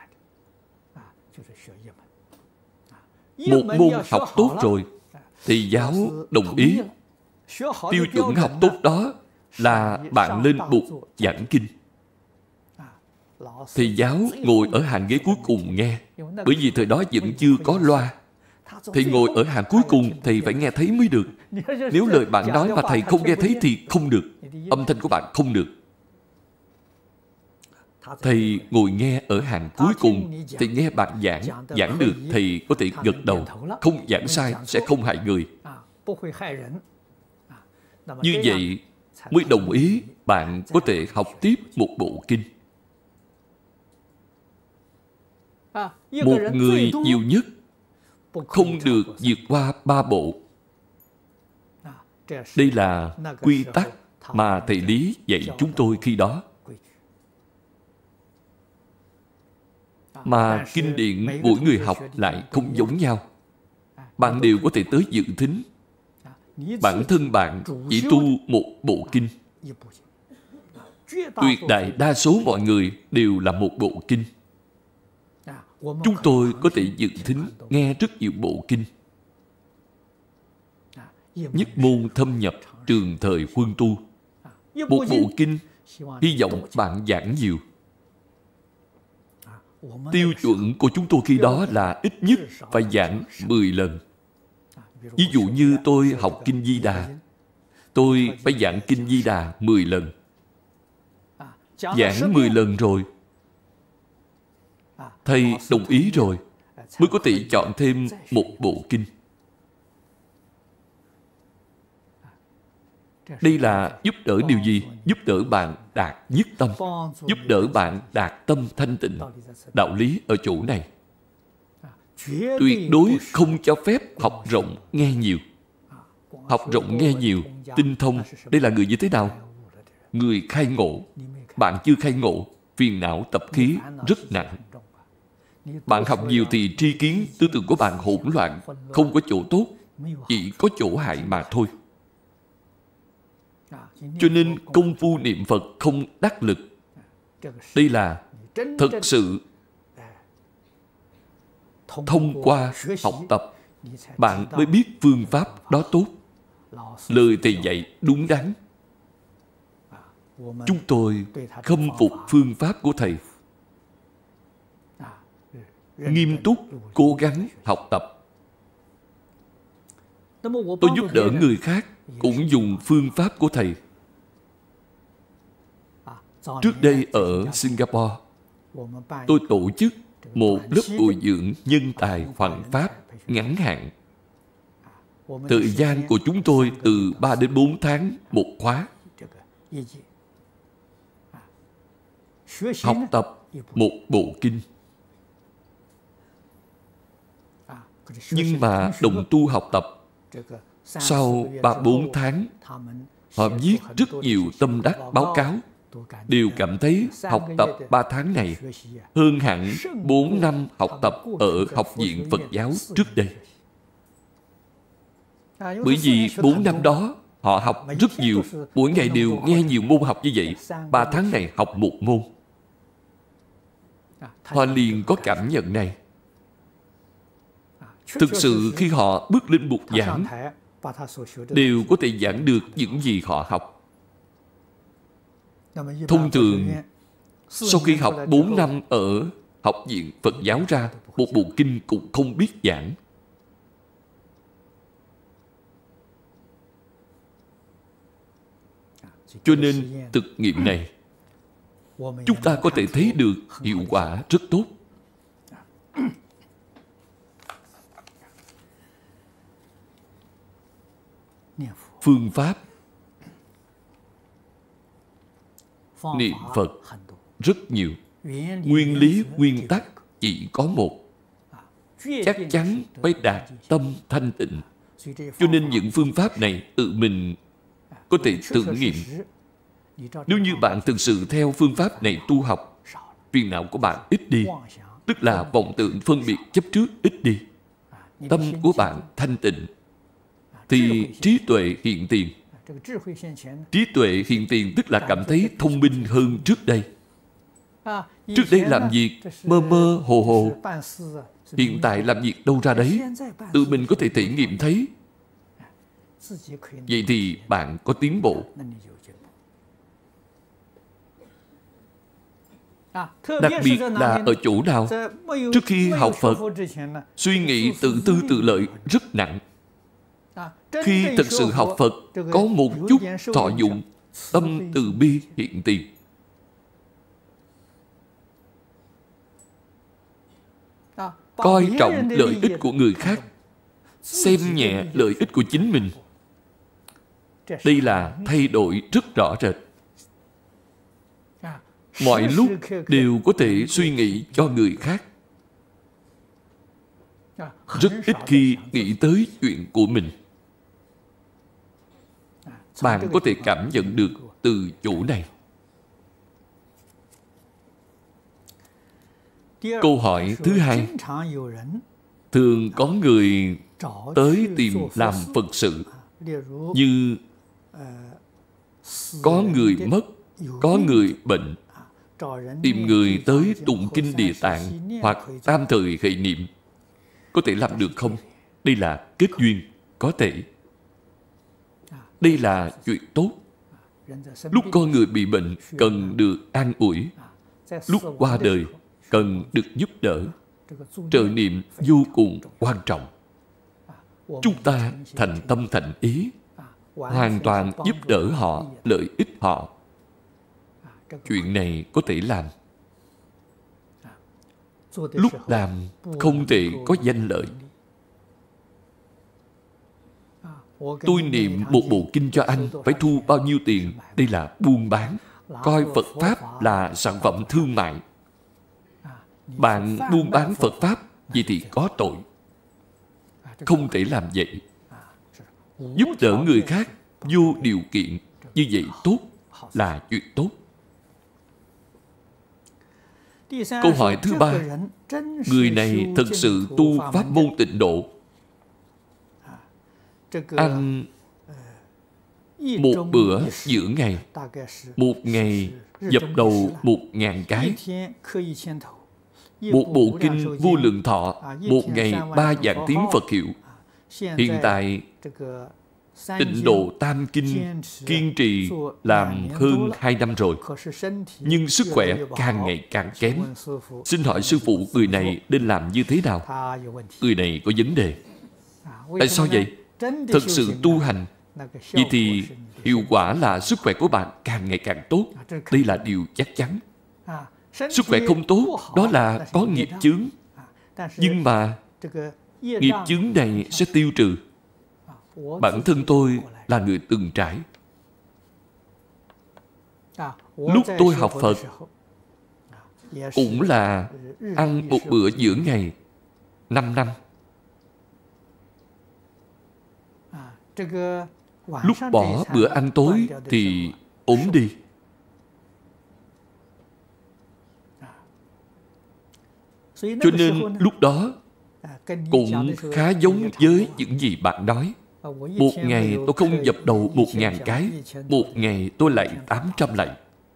Một môn học tốt rồi, thầy giáo đồng ý. Tiêu chuẩn học tốt đó là bạn lên bục giảng kinh. Thầy giáo ngồi ở hàng ghế cuối cùng nghe. Bởi vì thời đó vẫn chưa có loa. Thầy ngồi ở hàng cuối cùng, thầy phải nghe thấy mới được. Nếu lời bạn nói mà thầy không nghe thấy thì không được. Âm thanh của bạn không được. Thầy ngồi nghe ở hàng cuối cùng. Thầy nghe bạn giảng, giảng được thầy có thể gật đầu. Không giảng sai sẽ không hại người. Như vậy mới đồng ý bạn có thể học tiếp một bộ kinh. Một người nhiều nhất không được vượt qua ba bộ. Đây là quy tắc mà thầy Lý dạy chúng tôi khi đó. Mà kinh điển mỗi người học lại không giống nhau. Bạn đều có thể tới dự thính. bản thân bạn chỉ tu một bộ kinh. Tuyệt đại đa số mọi người đều là một bộ kinh. Chúng tôi có thể dự thính nghe rất nhiều bộ kinh. Nhất môn thâm nhập, trường thời huân tu. Một bộ kinh, hy vọng bạn giảng nhiều. Tiêu chuẩn của chúng tôi khi đó là ít nhất phải giảng mười lần. Ví dụ như tôi học Kinh Di Đà, tôi phải giảng Kinh Di Đà mười lần. Giảng mười lần rồi, thầy đồng ý rồi, mới có thể chọn thêm một bộ kinh. Đây là giúp đỡ điều gì? Giúp đỡ bạn đạt nhất tâm, giúp đỡ bạn đạt tâm thanh tịnh. Đạo lý ở chỗ này. Tuyệt đối không cho phép học rộng nghe nhiều. Học rộng nghe nhiều, tinh thông, đây là người như thế nào? Người khai ngộ. Bạn chưa khai ngộ, phiền não tập khí rất nặng. Bạn học nhiều thì tri kiến, tư tưởng của bạn hỗn loạn, không có chỗ tốt, chỉ có chỗ hại mà thôi. Cho nên công phu niệm Phật không đắc lực. Đây là thật sự thông qua học tập, bạn mới biết phương pháp đó tốt. Lời thầy dạy đúng đắn. Chúng tôi khâm phục phương pháp của thầy. Nghiêm túc, cố gắng học tập. Tôi giúp đỡ người khác cũng dùng phương pháp của thầy. Trước đây ở Singapore, tôi tổ chức một lớp bồi dưỡng nhân tài hoằng pháp ngắn hạn. Thời gian của chúng tôi từ ba đến bốn tháng một khóa. Học tập một bộ kinh. Nhưng mà đồng tu học tập, sau ba bốn tháng, họ viết rất nhiều tâm đắc báo cáo, đều cảm thấy học tập ba tháng này hơn hẳn bốn năm học tập ở Học viện Phật giáo trước đây. Bởi vì bốn năm đó họ học rất nhiều, mỗi ngày đều nghe nhiều môn học như vậy. Ba tháng này học một môn. Họ liền có cảm nhận này. Thực sự khi họ bước lên bục giảng, đều có thể giảng được những gì họ học. Thông thường, sau khi học bốn năm ở Học viện Phật giáo ra, một bộ kinh cũng không biết giảng. Cho nên, thực nghiệm này, chúng ta có thể thấy được hiệu quả rất tốt. Phương pháp niệm Phật rất nhiều. Nguyên lý, nguyên tắc chỉ có một. Chắc chắn phải đạt tâm thanh tịnh. Cho nên những phương pháp này tự mình có thể thử nghiệm. Nếu như bạn thực sự theo phương pháp này tu học, phiền não của bạn ít đi, tức là vọng tưởng phân biệt chấp trước ít đi, tâm của bạn thanh tịnh, thì trí tuệ hiện tiền. Trí tuệ hiện tiền tức là cảm thấy thông minh hơn trước đây. Trước đây làm việc mơ mơ hồ hồ, hiện tại làm việc đâu ra đấy, tự mình có thể thể nghiệm thấy. Vậy thì bạn có tiến bộ. Đặc biệt là ở chỗ nào? Trước khi học Phật, suy nghĩ tự tư tự lợi rất nặng. Khi thực sự học Phật, có một chút thọ dụng, tâm từ bi hiện tiền. Coi trọng lợi ích của người khác, xem nhẹ lợi ích của chính mình. Đây là thay đổi rất rõ rệt. Mọi lúc đều có thể suy nghĩ cho người khác. Rất ít khi nghĩ tới chuyện của mình. Bạn có thể cảm nhận được từ chỗ này. Câu hỏi thứ hai. Thường có người tới tìm làm Phật sự. Như có người mất, có người bệnh, tìm người tới tụng kinh Địa Tạng hoặc tam thời khệ niệm, có thể làm được không? Đây là kết duyên, có thể. Đây là chuyện tốt. Lúc con người bị bệnh cần được an ủi, lúc qua đời cần được giúp đỡ. Trợ niệm vô cùng quan trọng. Chúng ta thành tâm thành ý, hoàn toàn giúp đỡ họ, lợi ích họ. Chuyện này có thể làm. Lúc làm không thể có danh lợi. Tôi niệm một bộ kinh cho anh phải thu bao nhiêu tiền? Đây là buôn bán. Coi Phật Pháp là sản phẩm thương mại. Bạn buôn bán Phật Pháp, vậy thì có tội. Không thể làm vậy. Giúp đỡ người khác vô điều kiện, như vậy tốt, là chuyện tốt. Câu hỏi thứ ba, người này thật sự tu pháp môn Tịnh Độ. Ăn một bữa giữa ngày, một ngày dập đầu một ngàn cái. Một bộ kinh Vô Lượng Thọ, một ngày ba vạn tiếng Phật hiệu. Hiện tại Tịnh Độ Tam Kinh kiên trì làm hơn hai năm rồi, nhưng sức khỏe càng ngày càng kém. Xin hỏi sư phụ, người này nên làm như thế nào? Người này có vấn đề. Tại sao vậy? Thật sự tu hành, vậy thì hiệu quả là sức khỏe của bạn càng ngày càng tốt. Đây là điều chắc chắn. Sức khỏe không tốt, đó là có nghiệp chướng. Nhưng mà nghiệp chướng này sẽ tiêu trừ. Bản thân tôi là người từng trải. Lúc tôi học Phật, cũng là ăn một bữa giữa ngày năm năm. Lúc bỏ bữa ăn tối thì ốm đi. Cho nên lúc đó cũng khá giống với những gì bạn nói. Một ngày tôi không dập đầu một ngàn cái, một ngày tôi lạy tám trăm lạy.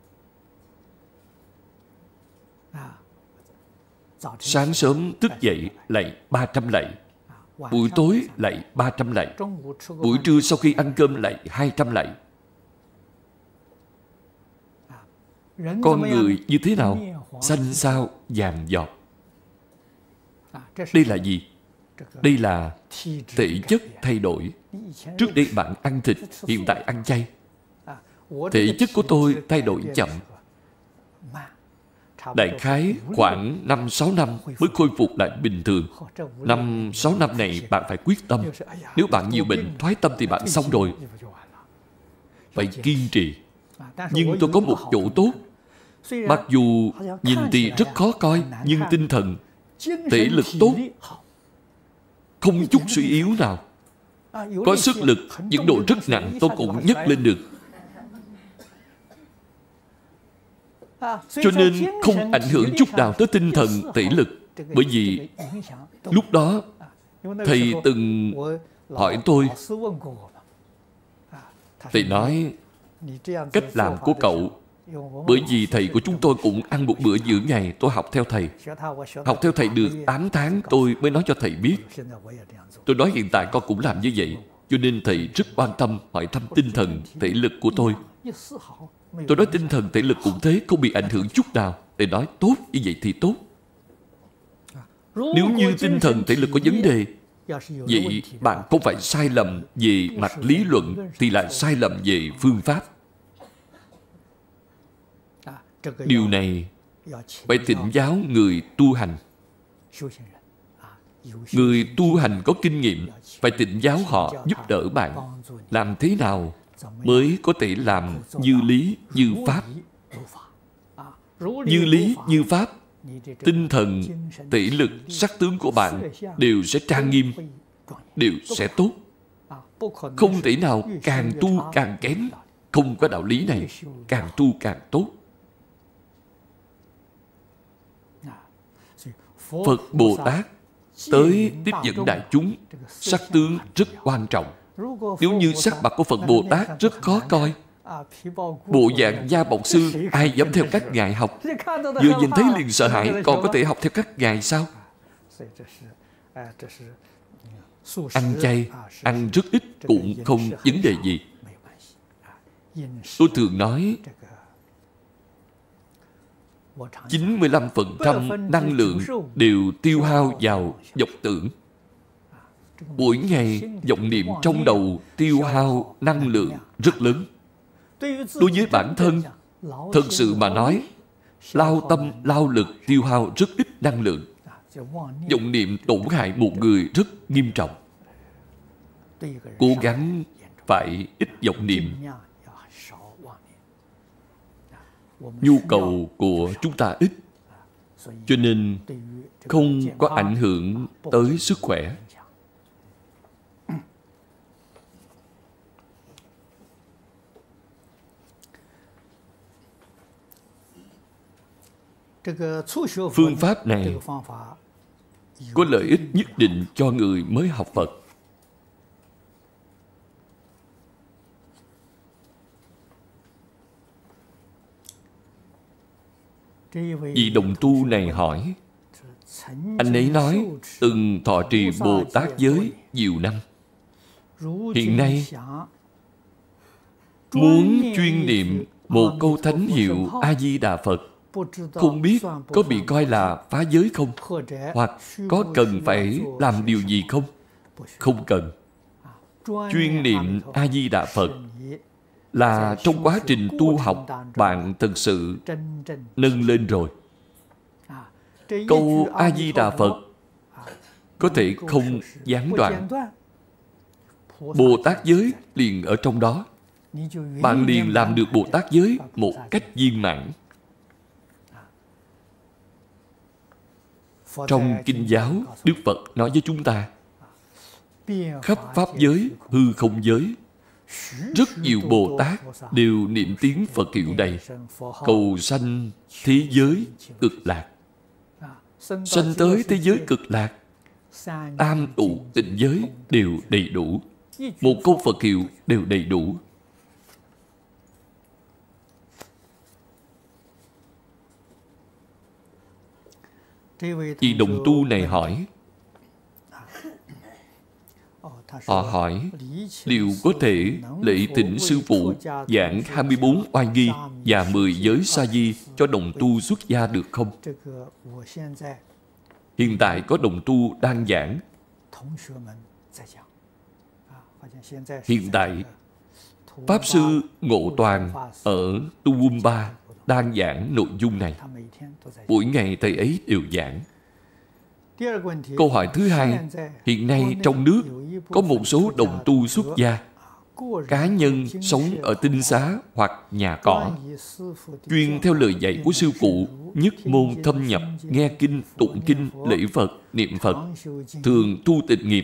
Sáng sớm thức dậy lạy ba trăm lạy, buổi tối lạy ba trăm lạy, buổi trưa sau khi ăn cơm lạy hai trăm lạy. Con người như thế nào? Xanh xao vàng giọt. Đây là gì? Đây là thể chất thay đổi. Trước đây bạn ăn thịt, hiện tại ăn chay. Thể chất của tôi thay đổi chậm. Đại khái khoảng năm sáu năm mới khôi phục lại bình thường. Năm sáu năm này bạn phải quyết tâm. Nếu bạn nhiều bệnh thoái tâm thì bạn xong rồi. Phải kiên trì. Nhưng tôi có một chỗ tốt. Mặc dù nhìn thì rất khó coi, nhưng tinh thần, thể lực tốt, không chút suy yếu nào. Có sức lực, những độ rất nặng tôi cũng nhấc lên được. Cho nên không ảnh hưởng chút nào tới tinh thần, thể lực. Bởi vì lúc đó thầy từng hỏi tôi, thầy nói cách làm của cậu, bởi vì thầy của chúng tôi cũng ăn một bữa giữa ngày. Tôi học theo thầy. Học theo thầy được tám tháng tôi mới nói cho thầy biết. Tôi nói hiện tại con cũng làm như vậy. Cho nên thầy rất quan tâm hỏi thăm tinh thần, thể lực của tôi. Tôi nói tinh thần, thể lực cũng thế, không bị ảnh hưởng chút nào. Thầy nói tốt, như vậy thì tốt. Nếu như tinh thần, thể lực có vấn đề, vậy bạn không phải sai lầm về mặt lý luận, thì là sai lầm về phương pháp. Điều này phải thỉnh giáo người tu hành. Người tu hành có kinh nghiệm, phải thỉnh giáo họ giúp đỡ bạn. Làm thế nào mới có thể làm như lý, như pháp? Như lý, như pháp, tinh thần, thể lực, sắc tướng của bạn đều sẽ trang nghiêm, đều sẽ tốt. Không thể nào càng tu càng kém. Không có đạo lý này. Càng tu càng tốt. Phật Bồ Tát tới tiếp dẫn đại chúng, sắc tướng rất quan trọng. Nếu như sắc mặt của Phật Bồ Tát rất khó coi, bộ dạng da bọc xương, ai dám theo các ngài học? Vừa nhìn thấy liền sợ hãi, còn có thể học theo các ngài sao? Ăn chay, ăn rất ít cũng không vấn đề gì. Tôi thường nói chín mươi lăm phần trăm năng lượng đều tiêu hao vào vọng tưởng. Mỗi ngày vọng niệm trong đầu tiêu hao năng lượng rất lớn. Đối với bản thân, thật sự mà nói, lao tâm, lao lực tiêu hao rất ít năng lượng. Vọng niệm tổn hại một người rất nghiêm trọng. Cố gắng phải ít vọng niệm. Nhu cầu của chúng ta ít, cho nên không có ảnh hưởng tới sức khỏe. Phương pháp này có lợi ích nhất định cho người mới học Phật. Vị đồng tu này hỏi, anh ấy nói từng thọ trì Bồ Tát giới nhiều năm. Hiện nay muốn chuyên niệm một câu thánh hiệu A-di-đà Phật, không biết có bị coi là phá giới không? Hoặc có cần phải làm điều gì không? Không cần. Chuyên niệm A-di-đà Phật là trong quá trình tu học bạn thực sự nâng lên rồi. Câu A-di-đà Phật có thể không gián đoạn. Bồ Tát giới liền ở trong đó. Bạn liền làm được Bồ Tát giới một cách viên mãn. Trong Kinh giáo, Đức Phật nói với chúng ta, khắp Pháp giới, hư không giới, rất nhiều Bồ Tát đều niệm tiếng Phật hiệu này, cầu sanh thế giới cực lạc. Sanh tới thế giới cực lạc, tam tụ tịnh giới đều đầy đủ. Một câu Phật hiệu đều đầy đủ. Vị đồng tu này hỏi, họ hỏi liệu có thể lễ thỉnh sư phụ giảng hai mươi bốn oai nghi và mười giới sa di cho đồng tu xuất gia được không? Hiện tại có đồng tu đang giảng. Hiện tại Pháp Sư Ngộ Toàn ở Toowoomba đang giảng nội dung này. Mỗi ngày thầy ấy đều giảng. Câu hỏi thứ hai, hiện nay trong nước có một số đồng tu xuất gia, cá nhân sống ở tinh xá hoặc nhà cỏ, chuyên theo lời dạy của sư phụ, nhất môn thâm nhập, nghe kinh, tụng kinh, lễ Phật, niệm Phật, thường tu tịnh nghiệp.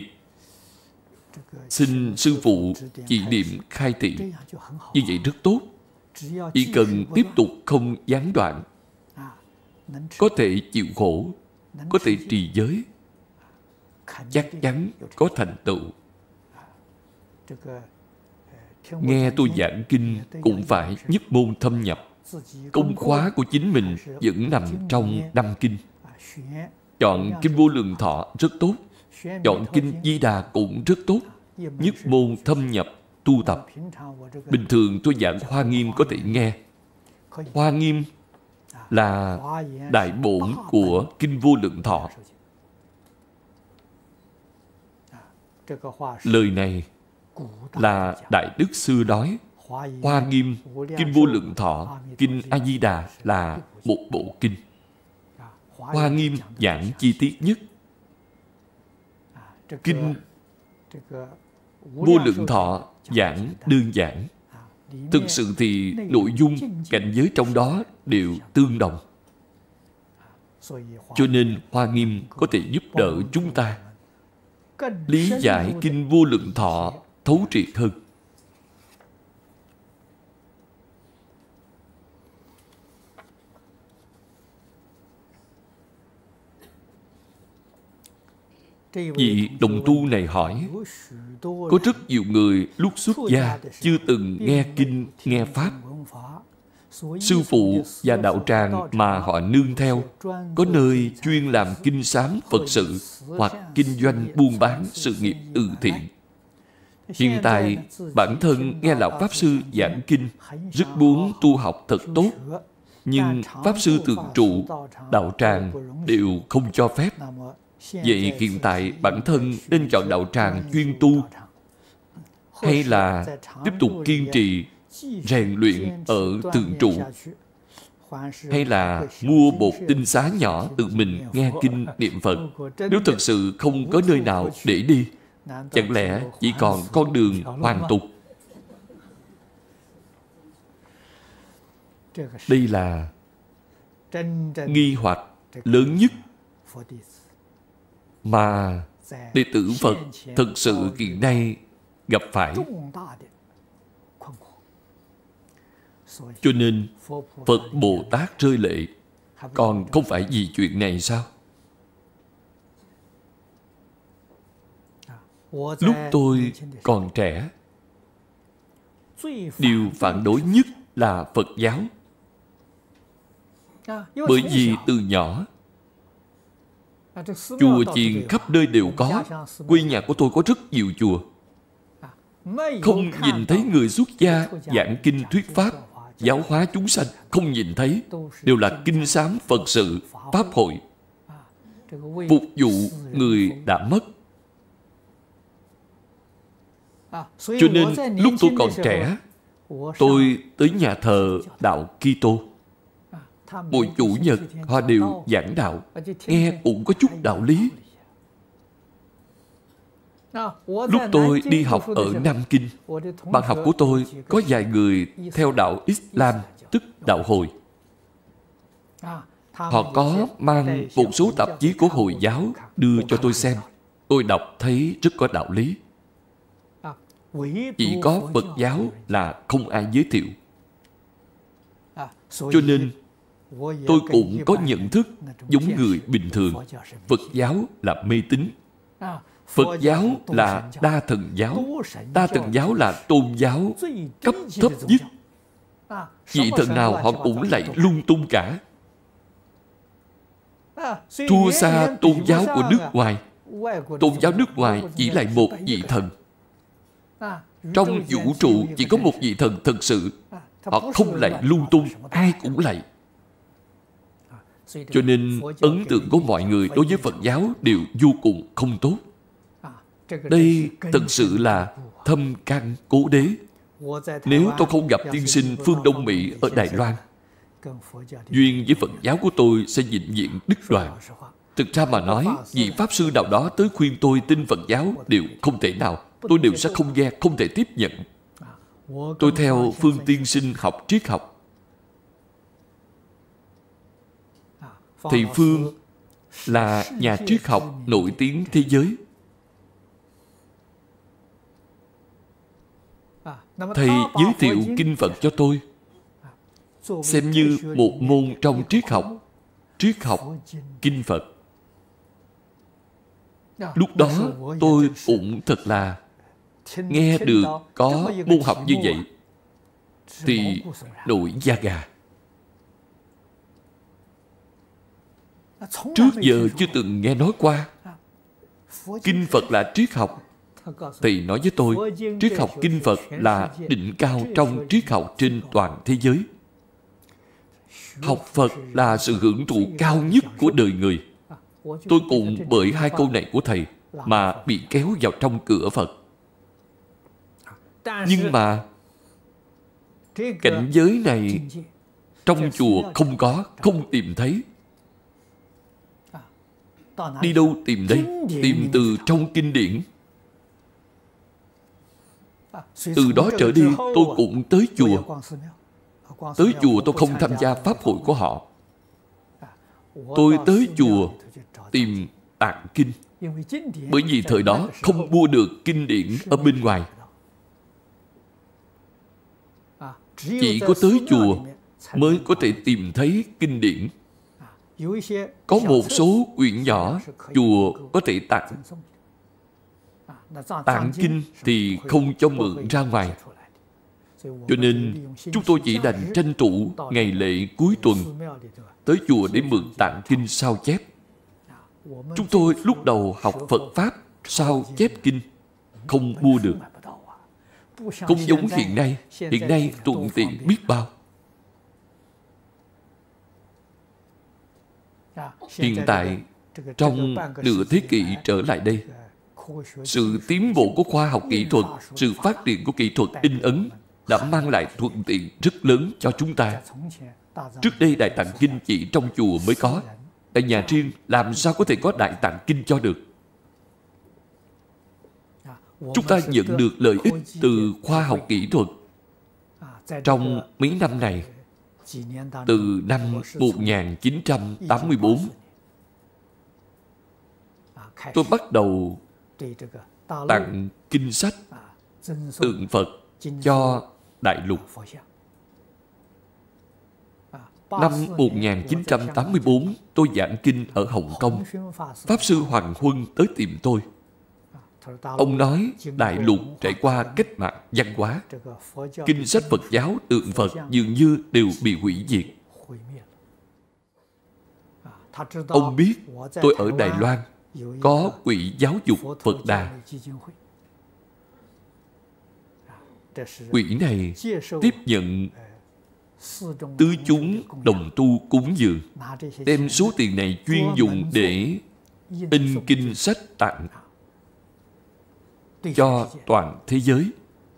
Xin sư phụ chỉ điểm khai thị. Như vậy rất tốt. Chỉ cần tiếp tục không gián đoạn, có thể chịu khổ, có thể trì giới, chắc chắn có thành tựu. Nghe tôi giảng kinh cũng phải nhất môn thâm nhập. Công khóa của chính mình vẫn nằm trong năm kinh. Chọn Kinh Vô Lượng Thọ rất tốt. Chọn Kinh Di Đà cũng rất tốt. Nhất môn thâm nhập tu tập. Bình thường tôi giảng Hoa Nghiêm có thể nghe. Hoa Nghiêm là đại bổn của Kinh Vô Lượng Thọ. Lời này là Đại Đức Sư nói. Hoa Nghiêm, Kinh Vô Lượng Thọ, Kinh A-di-đà là một bộ kinh. Hoa Nghiêm giảng chi tiết nhất. Kinh Vô Lượng Thọ giảng đơn giản. Thực sự thì nội dung, cảnh giới trong đó đều tương đồng. Cho nên Hoa Nghiêm có thể giúp đỡ chúng ta lý giải Kinh Vô Lượng Thọ thấu triệt hơn. Vị đồng tu này hỏi, có rất nhiều người lúc xuất gia chưa từng nghe kinh, nghe Pháp. Sư phụ và đạo tràng mà họ nương theo có nơi chuyên làm kinh sám Phật sự hoặc kinh doanh buôn bán sự nghiệp từ thiện. Hiện tại, bản thân nghe Lão Pháp Sư giảng kinh, rất muốn tu học thật tốt, nhưng Pháp Sư thường trụ, đạo tràng đều không cho phép. Vậy hiện tại bản thân nên chọn đạo tràng chuyên tu, hay là tiếp tục kiên trì rèn luyện ở thường trụ, hay là mua một tinh xá nhỏ tự mình nghe kinh niệm Phật? Nếu thật sự không có nơi nào để đi, chẳng lẽ chỉ còn con đường hoàn tục? Đây là nghi hoặc lớn nhất mà đệ tử Phật thật sự hiện nay gặp phải. Cho nên Phật Bồ Tát rơi lệ, còn không phải vì chuyện này sao? Lúc tôi còn trẻ, điều phản đối nhất là Phật giáo. Bởi vì từ nhỏ, chùa chiền khắp nơi đều có. Quê nhà của tôi có rất nhiều chùa. Không nhìn thấy người xuất gia giảng kinh thuyết Pháp, giáo hóa chúng sanh. Không nhìn thấy. Đều là kinh sám Phật sự, Pháp hội, phục vụ người đã mất. Cho nên lúc tôi còn trẻ, tôi tới nhà thờ đạo Kitô. Mỗi chủ nhật họ đều giảng đạo, nghe cũng có chút đạo lý. Lúc tôi đi học ở Nam Kinh, bạn học của tôi có vài người theo đạo Islam, tức đạo Hồi. Họ có mang một số tạp chí của Hồi giáo đưa cho tôi xem. Tôi đọc thấy rất có đạo lý. Chỉ có Phật giáo là không ai giới thiệu. Cho nên tôi cũng có nhận thức giống người bình thường. Phật giáo là mê tín. Phật giáo là đa thần giáo. Đa thần giáo là tôn giáo cấp thấp nhất. Vị thần nào họ cũng lạy lung tung cả. Thua xa tôn giáo của nước ngoài. Tôn giáo nước ngoài chỉ lạy một vị thần. Trong vũ trụ chỉ có một vị thần thật sự. Họ không lạy lung tung, ai cũng lạy. Cho nên ấn tượng của mọi người đối với Phật giáo đều vô cùng không tốt. Đây thật sự là thâm căn cố đế. Nếu tôi không gặp tiên sinh phương Đông Mỹ ở Đài Loan, duyên với Phật giáo của tôi sẽ vĩnh viễn đứt đoạn. Thực ra mà nói, vị Pháp Sư nào đó tới khuyên tôi tin Phật giáo đều không thể nào. Tôi đều sẽ không nghe, không thể tiếp nhận. Tôi theo phương tiên sinh học triết học. Thầy Phương là nhà triết học nổi tiếng thế giới. Thầy giới thiệu kinh Phật cho tôi, xem như một môn trong triết học. Triết học kinh Phật. Lúc đó tôi cũng thật là nghe được có môn học như vậy thì nổi da gà. Trước giờ chưa từng nghe nói qua. Kinh Phật là triết học. Thầy nói với tôi, triết học kinh Phật là đỉnh cao trong triết học trên toàn thế giới. Học Phật là sự hưởng thụ cao nhất của đời người. Tôi cũng bởi hai câu này của thầy mà bị kéo vào trong cửa Phật. Nhưng mà cảnh giới này trong chùa không có, không tìm thấy. Đi đâu tìm đây? Tìm từ trong kinh điển. Từ đó trở đi tôi cũng tới chùa. Tới chùa tôi không tham gia pháp hội của họ. Tôi tới chùa tìm tạng kinh. Bởi vì thời đó không mua được kinh điển ở bên ngoài. Chỉ có tới chùa mới có thể tìm thấy kinh điển. Có một số quyển nhỏ chùa có thể tặng. Tạng kinh thì không cho mượn ra ngoài. Cho nên chúng tôi chỉ đành tranh thủ ngày lễ cuối tuần tới chùa để mượn tạng kinh sao chép. Chúng tôi lúc đầu học Phật Pháp sao chép kinh không mua được. Không giống hiện nay. Hiện nay thuận tiện biết bao. Hiện tại, trong nửa thế kỷ trở lại đây, sự tiến bộ của khoa học kỹ thuật, sự phát triển của kỹ thuật in ấn đã mang lại thuận tiện rất lớn cho chúng ta. Trước đây Đại Tạng Kinh chỉ trong chùa mới có. Tại nhà riêng làm sao có thể có Đại Tạng Kinh cho được? Chúng ta nhận được lợi ích từ khoa học kỹ thuật. Trong mấy năm này, từ năm một nghìn chín trăm tám mươi tư, tôi bắt đầu tặng kinh sách, tượng Phật cho đại lục. Năm một nghìn chín trăm tám mươi tư, tôi giảng kinh ở Hồng Kông. Pháp Sư Hoàng Huân tới tìm tôi. Ông nói đại lục trải qua cách mạng văn hóa. Kinh sách Phật giáo, tượng Phật dường như đều bị hủy diệt. Ông biết tôi ở Đài Loan có quỹ giáo dục Phật Đà. Quỹ này tiếp nhận tứ chúng đồng tu cúng dường, đem số tiền này chuyên dùng để in kinh sách tặng cho toàn thế giới.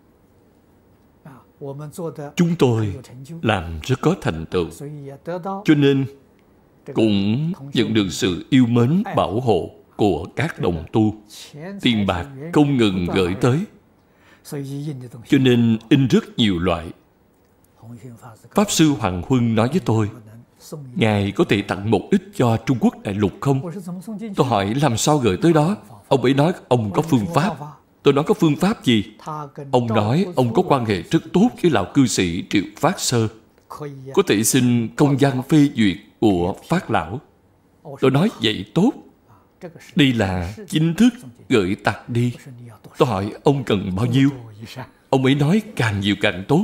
Chúng tôi làm rất có thành tựu, cho nên cũng nhận được sự yêu mến bảo hộ của các đồng tu. Tiền bạc không ngừng gửi tới, cho nên in rất nhiều loại. Pháp Sư Hoàng Huân nói với tôi, Ngài có thể tặng một ít cho Trung Quốc đại lục không? Tôi hỏi làm sao gửi tới đó? Ông ấy nói ông có phương pháp. Tôi nói có phương pháp gì? Ông nói ông có quan hệ rất tốt với lão cư sĩ Triệu Phát Sơ, có thể xin công văn phê duyệt của Phát Lão. Tôi nói vậy tốt. Đây là chính thức gửi tặng đi. Tôi hỏi ông cần bao nhiêu? Ông ấy nói càng nhiều càng tốt.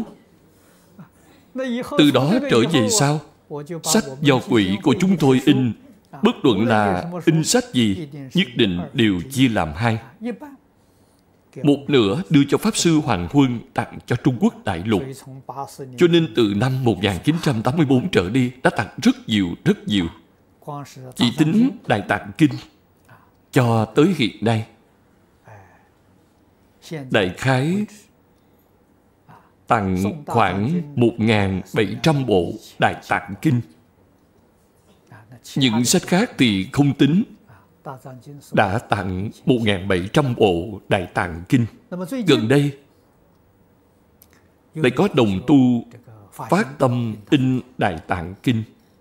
Từ đó trở về sau, sách do quỹ của chúng tôi in, bất luận là in sách gì, nhất định đều chia làm hai. Một nửa đưa cho Pháp Sư Hoàng Huân tặng cho Trung Quốc đại lục. Cho nên từ năm một nghìn chín trăm tám mươi tư trở đi đã tặng rất nhiều, rất nhiều. Chỉ tính Đại Tạng Kinh cho tới hiện nay, đại khái tặng khoảng một nghìn bảy trăm bộ Đại Tạng Kinh. Những sách khác thì không tính. Đã tặng một nghìn bảy trăm bộ Đại Tạng Kinh. Gần đây lại có đồng tu phát tâm in Đại Tạng Kinh.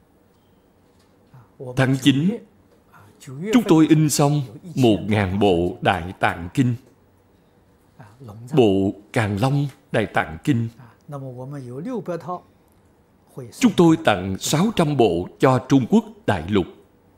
Tháng chín, chúng tôi in xong một nghìn bộ Đại Tạng Kinh. Bộ Càn Long Đại Tạng Kinh, chúng tôi tặng sáu trăm bộ cho Trung Quốc đại lục.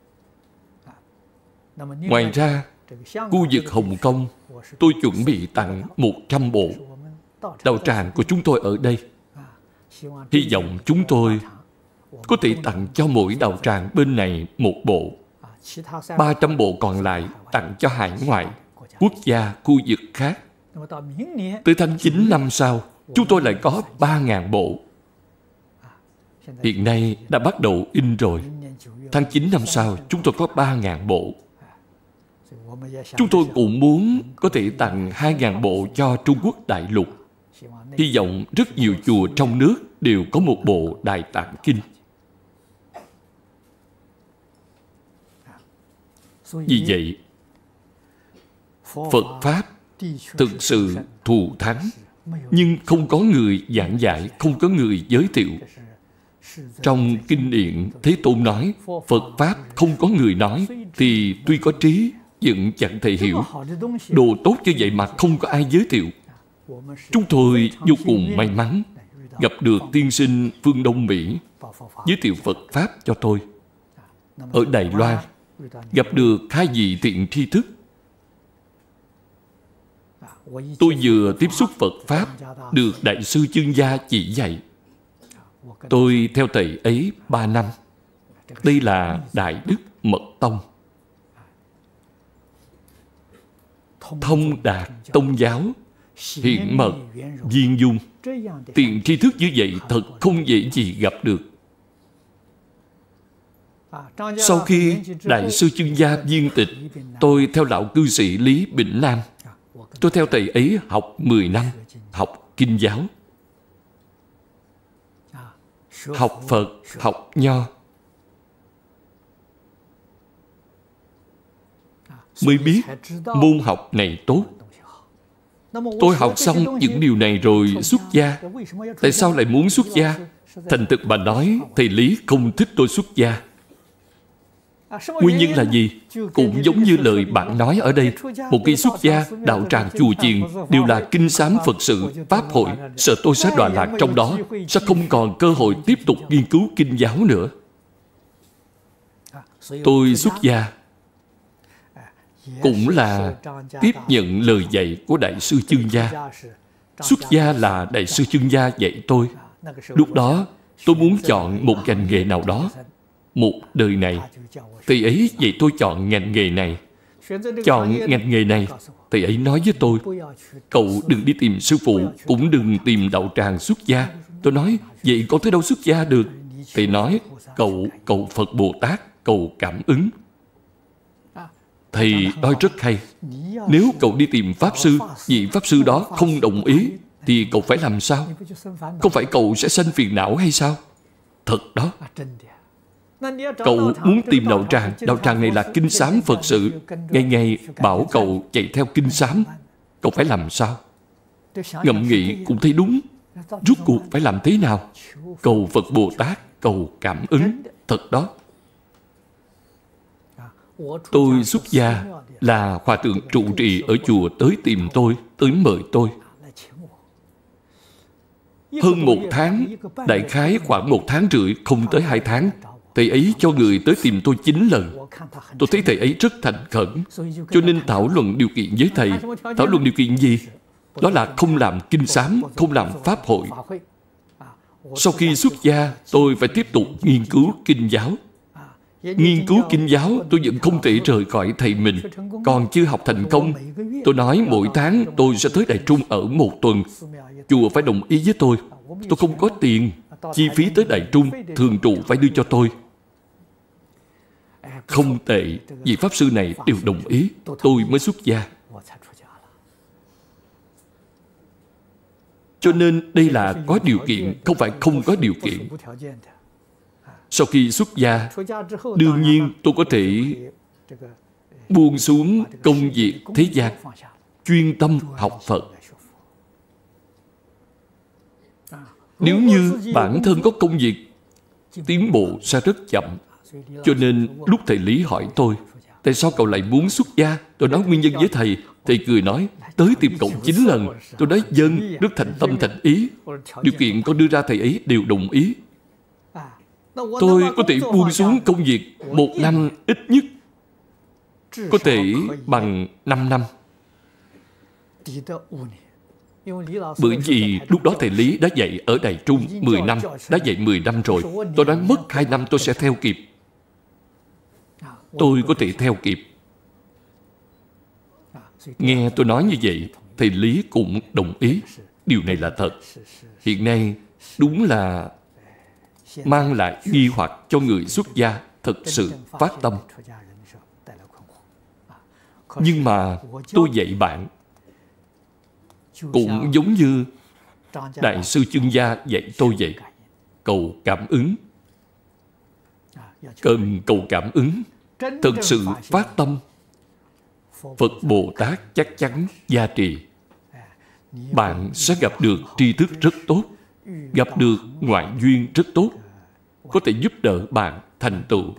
Ngoài ra, khu vực Hồng Kông, tôi chuẩn bị tặng một trăm bộ. Đạo tràng của chúng tôi ở đây. Hy vọng chúng tôi có thể tặng cho mỗi đạo tràng bên này một bộ. ba trăm bộ còn lại tặng cho hải ngoại, quốc gia, khu vực khác. Tới tháng chín năm sau, chúng tôi lại có ba nghìn bộ. Hiện nay đã bắt đầu in rồi. Tháng chín năm sau, chúng tôi có ba nghìn bộ. Chúng tôi cũng muốn có thể tặng hai nghìn bộ cho Trung Quốc đại lục. Hy vọng rất nhiều chùa trong nước đều có một bộ Đại Tạng Kinh. Vì vậy, Phật Pháp thực sự thù thắng, nhưng không có người giảng giải, không có người giới thiệu. Trong kinh điển, Thế Tôn nói, Phật Pháp không có người nói, thì tuy có trí, vẫn chẳng thể hiểu. Đồ tốt như vậy mà không có ai giới thiệu. Chúng tôi vô cùng may mắn gặp được tiên sinh phương Đông Mỹ giới thiệu Phật Pháp cho tôi. ở Đài Loan, gặp được hai vị thiện tri thức. Tôi vừa tiếp xúc Phật Pháp, được Đại sư Chương Gia chỉ dạy. Tôi theo thầy ấy ba năm. Đây là Đại Đức Mật Tông, thông đạt tôn giáo, hiển mật, viên dung. Tiền tri thức như vậy thật không dễ gì gặp được. Sau khi Đại sư Chương Gia viên tịch, tôi theo lão cư sĩ Lý Bỉnh Nam. Tôi theo thầy ấy học mười năm, học kinh giáo, học Phật, học Nho, mới biết môn học này tốt. Tôi học xong những điều này rồi xuất gia. Tại sao lại muốn xuất gia? Thành thực mà nói, thầy Lý không thích tôi xuất gia. Nguyên nhân là gì? Cũng giống như lời bạn nói ở đây. Một khi xuất gia, đạo tràng chùa chiền đều là kinh sám Phật sự, Pháp hội. Sợ tôi sẽ đọa lạc trong đó, sẽ không còn cơ hội tiếp tục nghiên cứu kinh giáo nữa. Tôi xuất gia cũng là tiếp nhận lời dạy của Đại sư Chương Gia. Xuất gia là Đại sư Chương Gia dạy tôi. Lúc đó, tôi muốn chọn một ngành nghề nào đó. Một đời này, thầy ấy dạy tôi chọn ngành nghề này. Chọn ngành nghề này, thầy ấy nói với tôi, cậu đừng đi tìm sư phụ, cũng đừng tìm đạo tràng xuất gia. Tôi nói, vậy có tới đâu xuất gia được? Thầy nói, cậu cầu Phật Bồ Tát, cầu cảm ứng. Thầy nói rất hay. Nếu cậu đi tìm Pháp Sư, vị Pháp Sư đó không đồng ý, thì cậu phải làm sao? Không phải cậu sẽ sanh phiền não hay sao? Thật đó. Cậu muốn tìm đạo tràng, đạo tràng này là kinh sám Phật sự, ngày ngày bảo cậu chạy theo kinh sám, cậu phải làm sao? Ngẫm nghĩ cũng thấy đúng. Rốt cuộc phải làm thế nào? Cầu Phật Bồ Tát, cầu cảm ứng. Thật đó. Tôi xuất gia là hòa thượng trụ trì ở chùa tới tìm tôi, tới mời tôi. Hơn một tháng, đại khái khoảng một tháng rưỡi, không tới hai tháng, thầy ấy cho người tới tìm tôi chín lần. Tôi thấy thầy ấy rất thành khẩn, cho nên thảo luận điều kiện với thầy. Thảo luận điều kiện gì? Đó là không làm kinh sám, không làm pháp hội. Sau khi xuất gia, tôi phải tiếp tục nghiên cứu kinh giáo. Nghiên cứu kinh giáo, tôi vẫn không thể rời khỏi thầy mình. Còn chưa học thành công, tôi nói mỗi tháng tôi sẽ tới Đại Trung ở một tuần. Chùa phải đồng ý với tôi. Tôi không có tiền. Chi phí tới Đại Trung, thường trụ phải đưa cho tôi. Không tệ, vị Pháp Sư này đều đồng ý. Tôi mới xuất gia. Cho nên đây là có điều kiện, không phải không có điều kiện. Sau khi xuất gia, đương nhiên tôi có thể buông xuống công việc thế gian, chuyên tâm học Phật. Nếu như bản thân có công việc, tiến bộ sẽ rất chậm. Cho nên lúc thầy Lý hỏi tôi, tại sao cậu lại muốn xuất gia? Tôi nói nguyên nhân với thầy. Thầy cười nói, tới tìm cậu chín lần. Tôi nói dân, rất thành tâm thành ý. Điều kiện con đưa ra thầy ấy đều đồng ý. Tôi có thể buông xuống công việc một năm ít nhất, có thể bằng năm năm. Bởi vì lúc đó thầy Lý đã dạy ở Đài Trung mười năm, đã dạy mười năm rồi. Tôi nói mất hai năm tôi sẽ theo kịp. Tôi có thể theo kịp. Nghe tôi nói như vậy, thầy Lý cũng đồng ý. Điều này là thật. Hiện nay đúng là mang lại nghi hoặc cho người xuất gia thật sự phát tâm. Nhưng mà tôi dạy bạn cũng giống như Đại sư Chương Gia dạy tôi vậy. Cầu cảm ứng. Cần cầu cảm ứng. Thật sự phát tâm, Phật Bồ Tát chắc chắn gia trì. Bạn sẽ gặp được tri thức rất tốt, gặp được ngoại duyên rất tốt, có thể giúp đỡ bạn thành tựu.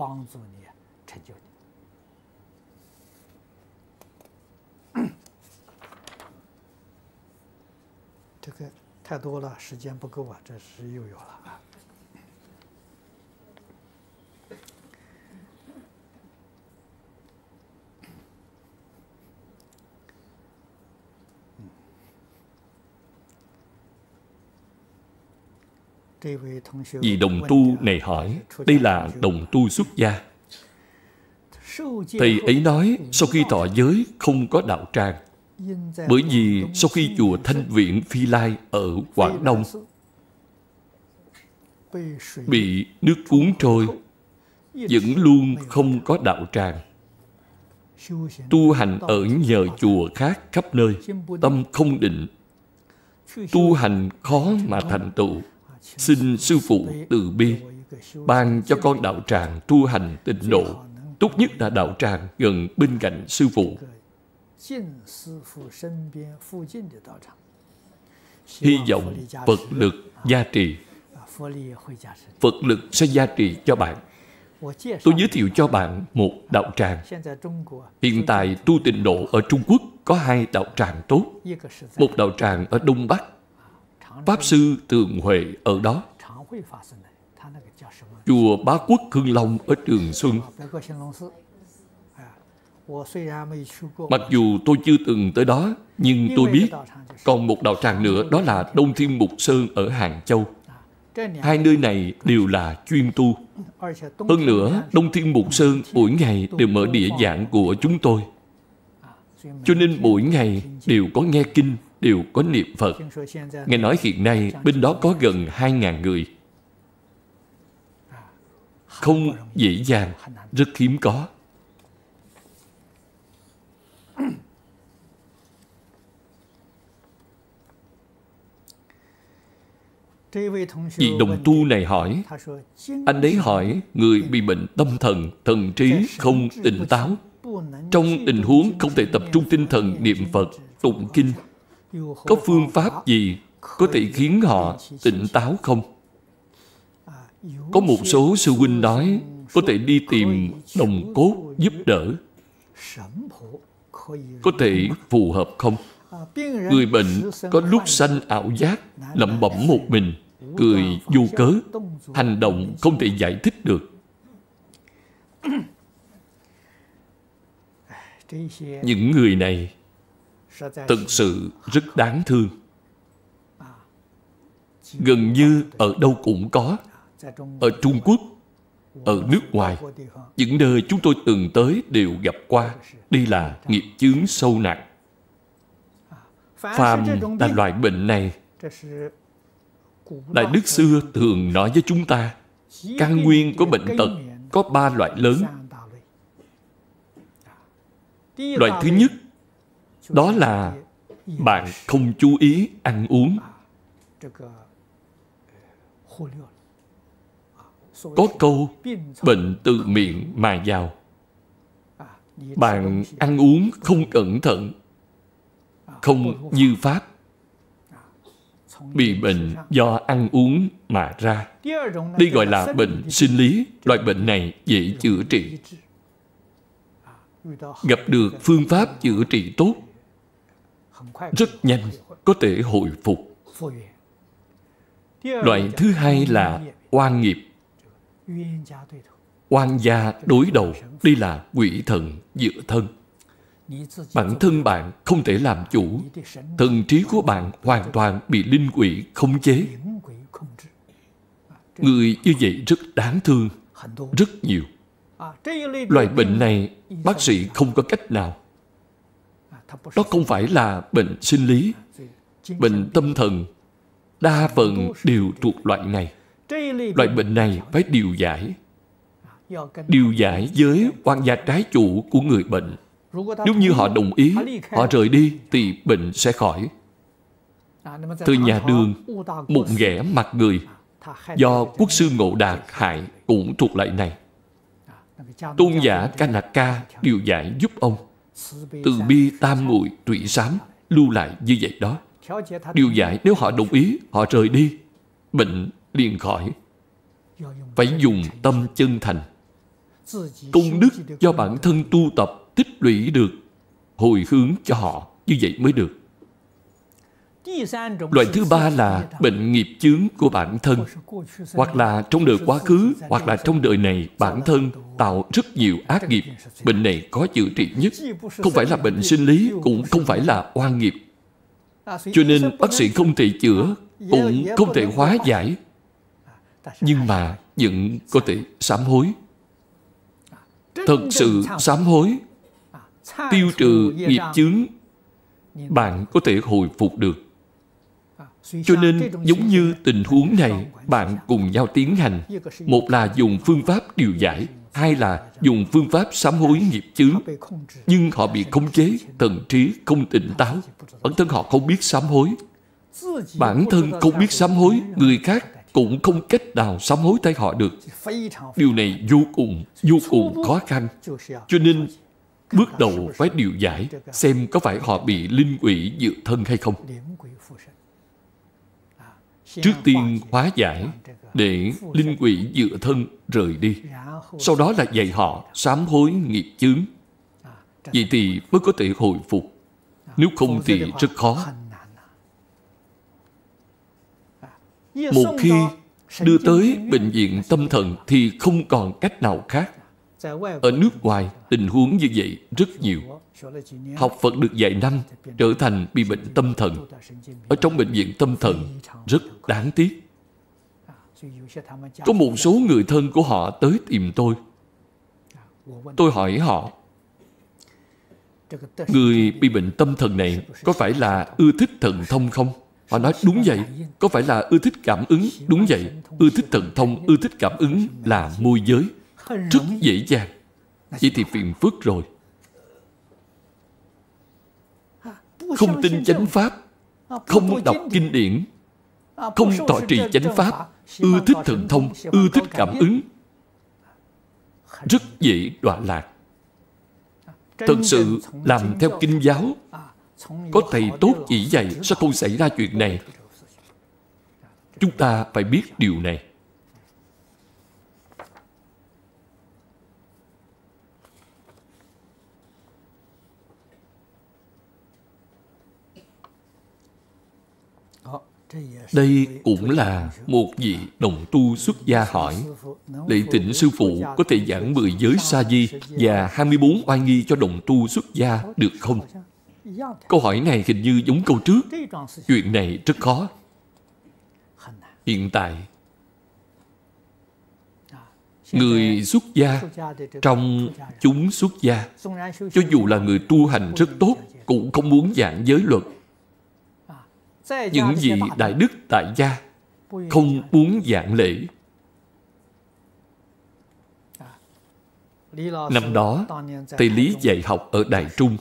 Vị đồng tu này hỏi, đây là đồng tu xuất gia. Thầy ấy nói, sau khi thọ giới không có đạo tràng, bởi vì sau khi chùa Thanh Viện Phi Lai ở Quảng Đông bị nước cuốn trôi, vẫn luôn không có đạo tràng. Tu hành ở nhờ chùa khác khắp nơi, tâm không định, tu hành khó mà thành tựu. Xin sư phụ từ bi ban cho con đạo tràng tu hành tịnh độ, tốt nhất là đạo tràng gần bên cạnh sư phụ. Hy vọng Phật lực gia trì. Phật lực sẽ gia trì cho bạn. Tôi giới thiệu cho bạn một đạo tràng. Hiện tại tu tịnh độ ở Trung Quốc có hai đạo tràng tốt. Một đạo tràng ở Đông Bắc, Pháp Sư Tường Huệ ở đó. Chùa Bá Quốc Hưng Long ở Trường Xuân. Mặc dù tôi chưa từng tới đó, nhưng tôi biết còn một đạo tràng nữa, đó là Đông Thiên Mục Sơn ở Hàng Châu. Hai nơi này đều là chuyên tu. Hơn nữa, Đông Thiên Mục Sơn mỗi ngày đều mở đĩa giảng của chúng tôi. Cho nên mỗi ngày đều có nghe kinh, đều có niệm Phật. Nghe nói hiện nay bên đó có gần hai ngàn người. Không dễ dàng, rất hiếm có. Vị đồng tu này hỏi, anh ấy hỏi người bị bệnh tâm thần, thần trí không tỉnh táo, trong tình huống không thể tập trung tinh thần niệm Phật, tụng kinh, có phương pháp gì có thể khiến họ tỉnh táo không? Có một số sư huynh nói có thể đi tìm đồng cốt giúp đỡ, có thể phù hợp không? Người bệnh có lúc sanh ảo giác, lẩm bẩm một mình, cười vô cớ, hành động không thể giải thích được. Những người này thực sự rất đáng thương. Gần như ở đâu cũng có. Ở Trung Quốc, ở nước ngoài, những nơi chúng tôi từng tới đều gặp qua. Đây là nghiệp chướng sâu nặng. Phàm là loại bệnh này, Đại Đức xưa thường nói với chúng ta, căn nguyên của bệnh tật có ba loại lớn. Loại thứ nhất, đó là bạn không chú ý ăn uống. Có câu, bệnh từ miệng mà vào. Bạn ăn uống không cẩn thận, không như pháp, bị bệnh do ăn uống mà ra. Đây gọi là bệnh sinh lý. Loại bệnh này dễ chữa trị. Gặp được phương pháp chữa trị tốt, rất nhanh có thể hồi phục. Loại thứ hai là oan nghiệp. Oan gia đối đầu. Đây là quỷ thần dựa thân. Bản thân bạn không thể làm chủ. Thần trí của bạn hoàn toàn bị linh quỷ khống chế. Người như vậy rất đáng thương, rất nhiều. Loại bệnh này bác sĩ không có cách nào. Đó không phải là bệnh sinh lý. Bệnh tâm thần đa phần đều thuộc loại này. Loại bệnh này phải điều giải. Điều giải với oan gia trái chủ của người bệnh. Nếu như họ đồng ý, họ rời đi thì bệnh sẽ khỏi. Từ nhà Đường, một ghẻ mặt người do quốc sư Ngộ Đạt hại cũng thuộc loại này. Tôn giả Kanaka điều giải giúp ông. Từ bi tam muội tụy xám lưu lại như vậy đó. Điều giải nếu họ đồng ý, họ rời đi, bệnh liền khỏi. Phải dùng tâm chân thành. Công đức do bản thân tu tập tích lũy được, hồi hướng cho họ, như vậy mới được. Loại thứ ba là bệnh nghiệp chướng của bản thân, hoặc là trong đời quá khứ, hoặc là trong đời này bản thân tạo rất nhiều ác nghiệp. Bệnh này có chữa trị nhất, không phải là bệnh sinh lý, cũng không phải là oan nghiệp. Cho nên bác sĩ không thể chữa, cũng không thể hóa giải. nhưng mà vẫn có thể sám hối. Thật sự sám hối, tiêu trừ nghiệp chướng, bạn có thể hồi phục được. Cho nên giống như tình huống này, bạn cùng nhau tiến hành. Một là dùng phương pháp điều giải, hai là dùng phương pháp sám hối nghiệp chướng. Nhưng họ bị khống chế, thần trí không tỉnh táo. Bản thân họ không biết sám hối. Bản thân không biết sám hối, người khác cũng không cách nào sám hối thay họ được. Điều này vô cùng, vô cùng khó khăn. Cho nên bước đầu phải điều giải, xem có phải họ bị linh quỷ dựa thân hay không. Trước tiên hóa giải, để linh quỷ dựa thân rời đi. Sau đó là dạy họ sám hối nghiệp chướng. Vậy thì mới có thể hồi phục. Nếu không thì rất khó. Một khi đưa tới bệnh viện tâm thần thì không còn cách nào khác. Ở nước ngoài, tình huống như vậy rất nhiều. Học Phật được vài năm, trở thành bị bệnh tâm thần. Ở trong bệnh viện tâm thần, rất đáng tiếc. Có một số người thân của họ tới tìm tôi. Tôi hỏi họ, người bị bệnh tâm thần này có phải là ưa thích thần thông không? Họ nói đúng vậy. Có phải là ưa thích cảm ứng? Đúng vậy. Ưa thích thần thông, ưa thích cảm ứng là môi giới. Rất dễ dàng. Vậy thì phiền phức rồi. Không tin chánh pháp, không đọc kinh điển, không tọa trì chánh pháp, ưa thích thần thông, ưa thích cảm ứng, rất dễ đọa lạc. Thật sự làm theo kinh giáo, có thầy tốt chỉ dạy sẽ không xảy ra chuyện này. Chúng ta phải biết điều này. Đây cũng là một vị đồng tu xuất gia hỏi, lạy thỉnh sư phụ có thể giảng mười giới sa di và hai mươi bốn oai nghi cho đồng tu xuất gia được không? Câu hỏi này hình như giống câu trước. Chuyện này rất khó. Hiện tại, người xuất gia trong chúng xuất gia, cho dù là người tu hành rất tốt, cũng không muốn giảng giới luật. Những vị đại đức tại gia không muốn giảng lễ. Năm đó, thầy Lý dạy học ở Đại Trung.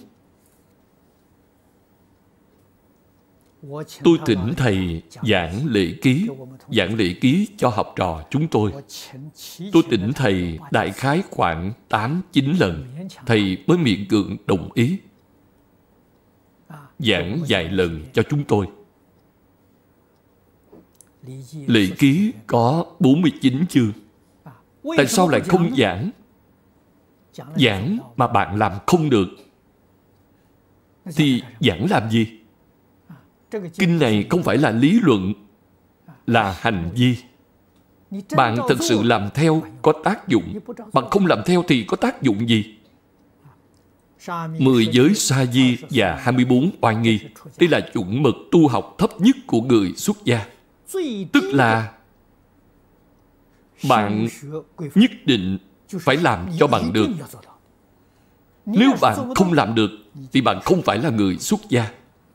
Tôi thỉnh thầy giảng lễ ký, giảng lễ ký cho học trò chúng tôi. Tôi thỉnh thầy đại khái khoảng tám chín lần, thầy mới miễn cưỡng đồng ý. Giảng vài lần cho chúng tôi. Lễ ký có bốn mươi chín chương. Tại sao lại không giảng? Giảng mà bạn làm không được thì giảng làm gì? Kinh này không phải là lý luận, là hành vi. Bạn thật sự làm theo có tác dụng, bạn không làm theo thì có tác dụng gì? Mười giới sa di và hai mươi bốn oai nghi, đây là chuẩn mực tu học thấp nhất của người xuất gia. Tức là bạn nhất định phải làm cho bằng được. Nếu bạn không làm được thì bạn không phải là người xuất gia.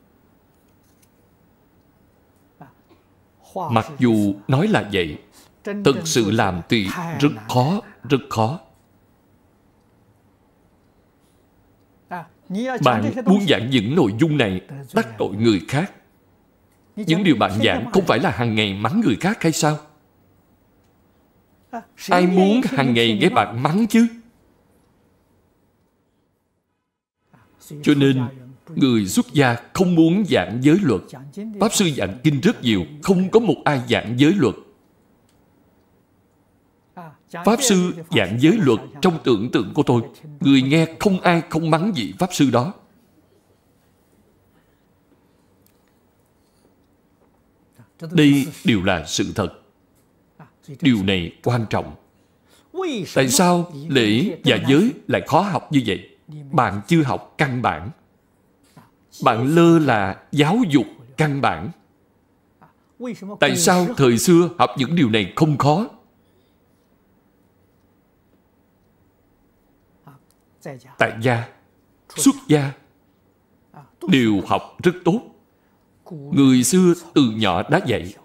Mặc dù nói là vậy, thực sự làm thì rất khó, rất khó. Bạn muốn giảng những nội dung này đắc tội người khác. Những điều bạn giảng không phải là hàng ngày mắng người khác hay sao? Ai muốn hàng ngày nghe bạn mắng chứ? Cho nên, người xuất gia không muốn giảng giới luật. Pháp sư giảng kinh rất nhiều, không có một ai giảng giới luật. Pháp sư giảng giới luật trong tưởng tượng của tôi, người nghe không ai không mắng vị Pháp sư đó. Đây đều là sự thật. Điều này quan trọng. Tại sao lễ và giới lại khó học như vậy? Bạn chưa học căn bản. Bạn lơ là giáo dục căn bản. Tại sao thời xưa học những điều này không khó? Tại gia, xuất gia đều học rất tốt. Người xưa từ nhỏ đã dạy.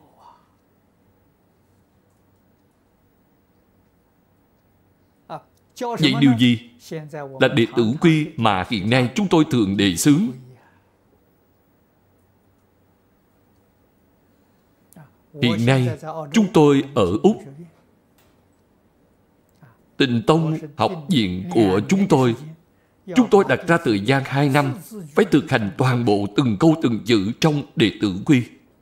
Vậy điều gì? Là đệ tử quy mà hiện nay chúng tôi thường đề xướng. Hiện nay chúng tôi ở Úc, Tịnh Tông học viện của chúng tôi, chúng tôi đặt ra thời gian hai năm phải thực hành toàn bộ từng câu từng chữ trong đệ tử quy.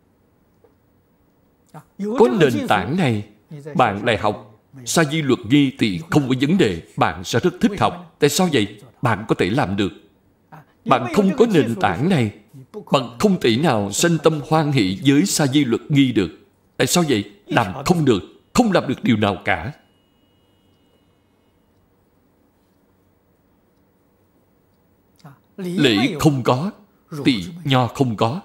Có nền tảng này, bạn lại học Sa Di Luật Nghi thì không có vấn đề, bạn sẽ rất thích học. Tại sao vậy? Bạn có thể làm được. Bạn không có nền tảng này, bạn không thể nào sanh tâm hoan hỷ với Sa Di Luật Nghi được. Tại sao vậy? Làm không được, không làm được điều nào cả. Lễ không có thì nho không có.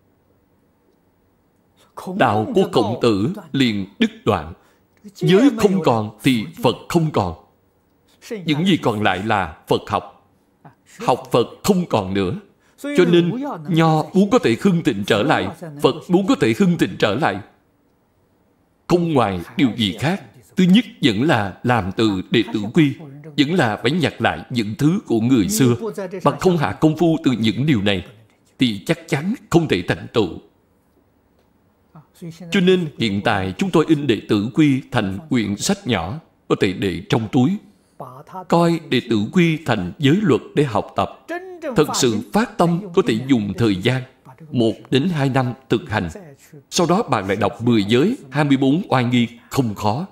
Đạo của Khổng Tử liền đứt đoạn. Giới không còn thì Phật không còn. Những gì còn lại là Phật học. Học Phật không còn nữa. Cho nên nho muốn có thể hưng thịnh trở lại, Phật muốn có thể hưng thịnh trở lại, không ngoài điều gì khác. Thứ nhất vẫn là làm từ đệ tử quy, vẫn là phải nhặt lại những thứ của người xưa. Bạn không hạ công phu từ những điều này thì chắc chắn không thể thành tựu. Cho nên hiện tại chúng tôi in đệ tử quy thành quyển sách nhỏ, có thể để trong túi, coi đệ tử quy thành giới luật để học tập. Thật sự phát tâm có thể dùng thời gian một đến hai năm thực hành. Sau đó bạn lại đọc mười giới, hai mươi bốn oai nghi, không khó.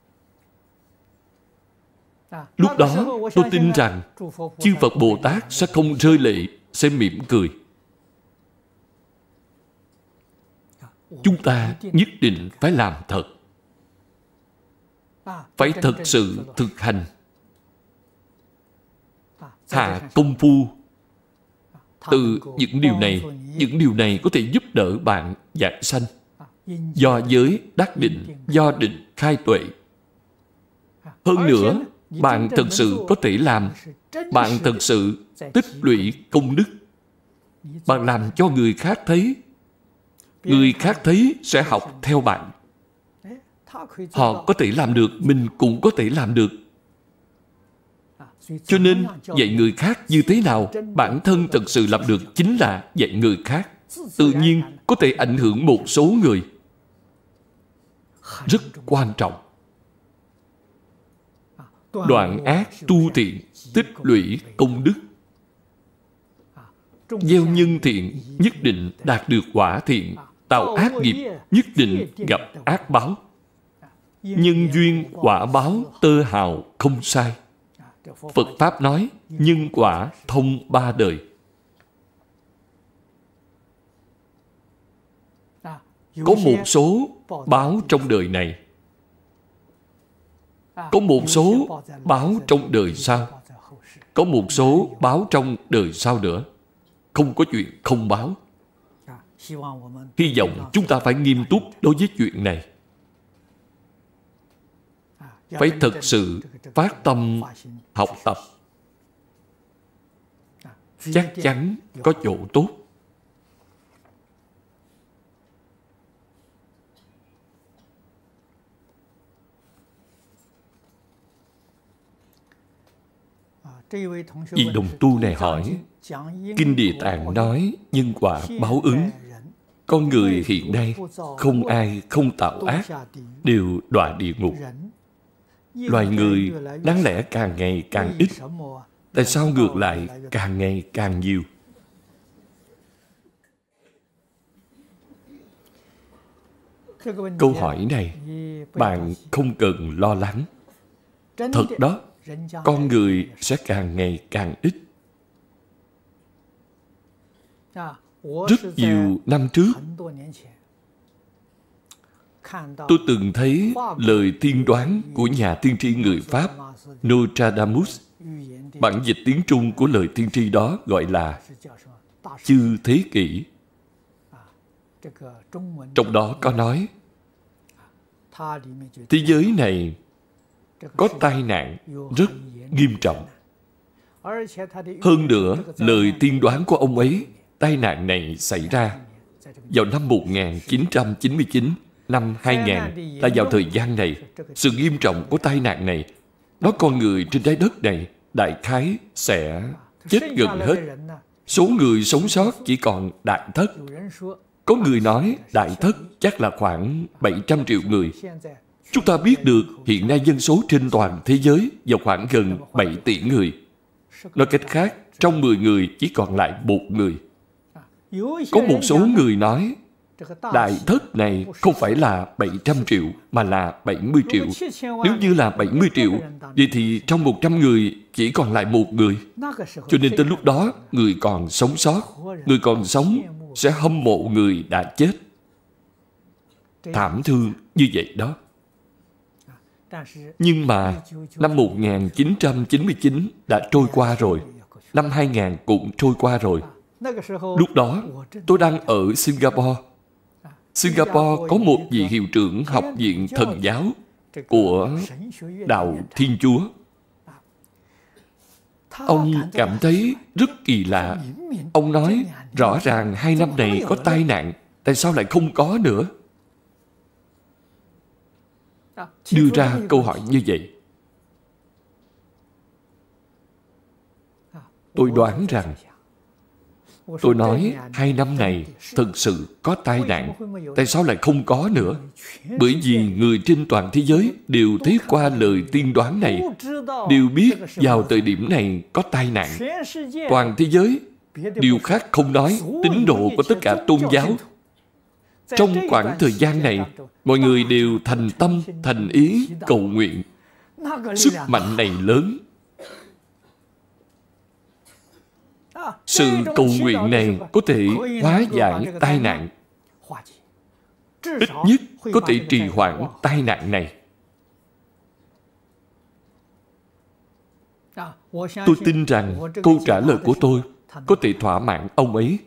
Lúc đó tôi tin rằng chư Phật Bồ Tát sẽ không rơi lệ, sẽ mỉm cười. Chúng ta nhất định phải làm thật. Phải thật sự thực hành. Hạ công phu. Từ những điều này, những điều này có thể giúp đỡ bạn giảng sanh. Do giới đắc định, do định khai tuệ. Hơn nữa, bạn thật sự có thể làm. Bạn thật sự tích lũy công đức. Bạn làm cho người khác thấy. Người khác thấy sẽ học theo bạn. Họ có thể làm được, mình cũng có thể làm được. Cho nên dạy người khác như thế nào, bản thân thật sự làm được chính là dạy người khác. Tự nhiên có thể ảnh hưởng một số người. Rất quan trọng. Đoạn ác tu thiện, tích lũy công đức. Gieo nhân thiện nhất định đạt được quả thiện. Tạo ác nghiệp nhất định gặp ác báo. Nhân duyên quả báo tơ hào không sai. Phật Pháp nói nhân quả thông ba đời. Có một số báo trong đời này, có một số báo trong đời sau, có một số báo trong đời sau nữa. Không có chuyện không báo. Hy vọng chúng ta phải nghiêm túc đối với chuyện này. Phải thật sự phát tâm học tập. Chắc chắn có chỗ tốt. Vị đồng tu này hỏi, Kinh Địa Tạng nói nhân quả báo ứng. Con người hiện nay không ai không tạo ác, đều đọa địa ngục. Loài người đáng lẽ càng ngày càng ít. Tại sao ngược lại càng ngày càng nhiều? Câu hỏi này bạn không cần lo lắng. Thật đó, con người sẽ càng ngày càng ít. Rất nhiều năm trước, tôi từng thấy lời tiên đoán của nhà tiên tri người Pháp Nostradamus. Bản dịch tiếng Trung của lời tiên tri đó gọi là Chư Thế Kỷ. Trong đó có nói, thế giới này có tai nạn rất nghiêm trọng. Hơn nữa, lời tiên đoán của ông ấy, tai nạn này xảy ra vào năm một nghìn chín trăm chín mươi chín, năm hai nghìn, là vào thời gian này. Sự nghiêm trọng của tai nạn này, nói con người trên trái đất này đại khái sẽ chết gần hết. Số người sống sót chỉ còn đại thất. Có người nói đại thất chắc là khoảng bảy trăm triệu người. Chúng ta biết được hiện nay dân số trên toàn thế giới vào khoảng gần bảy tỷ người. Nói cách khác, trong mười người chỉ còn lại một người. Có một số người nói đại thất này không phải là bảy trăm triệu mà là bảy mươi triệu. Nếu như là bảy mươi triệu, vậy thì trong một trăm người chỉ còn lại một người. Cho nên tới lúc đó, người còn sống sót, người còn sống sẽ hâm mộ người đã chết. Thảm thương như vậy đó. Nhưng mà năm một nghìn chín trăm chín mươi chín đã trôi qua rồi. Năm hai nghìn cũng trôi qua rồi. Lúc đó, tôi đang ở Singapore. Singapore có một vị hiệu trưởng học viện thần giáo của Đạo Thiên Chúa. Ông cảm thấy rất kỳ lạ. Ông nói, rõ ràng hai năm này có tai nạn, tại sao lại không có nữa? Đưa ra câu hỏi như vậy. Tôi đoán rằng, tôi nói hai năm này thực sự có tai nạn, tại sao lại không có nữa? Bởi vì người trên toàn thế giới đều thấy qua lời tiên đoán này, đều biết vào thời điểm này có tai nạn. Toàn thế giới, điều khác không nói, tín đồ của tất cả tôn giáo. Trong khoảng thời gian này, mọi người đều thành tâm, thành ý, cầu nguyện. Sức mạnh này lớn. Sự cầu nguyện này có thể hóa giải tai nạn. Ít nhất có thể trì hoãn tai nạn này. Tôi tin rằng câu trả lời của tôi có thể thỏa mãn ông ấy.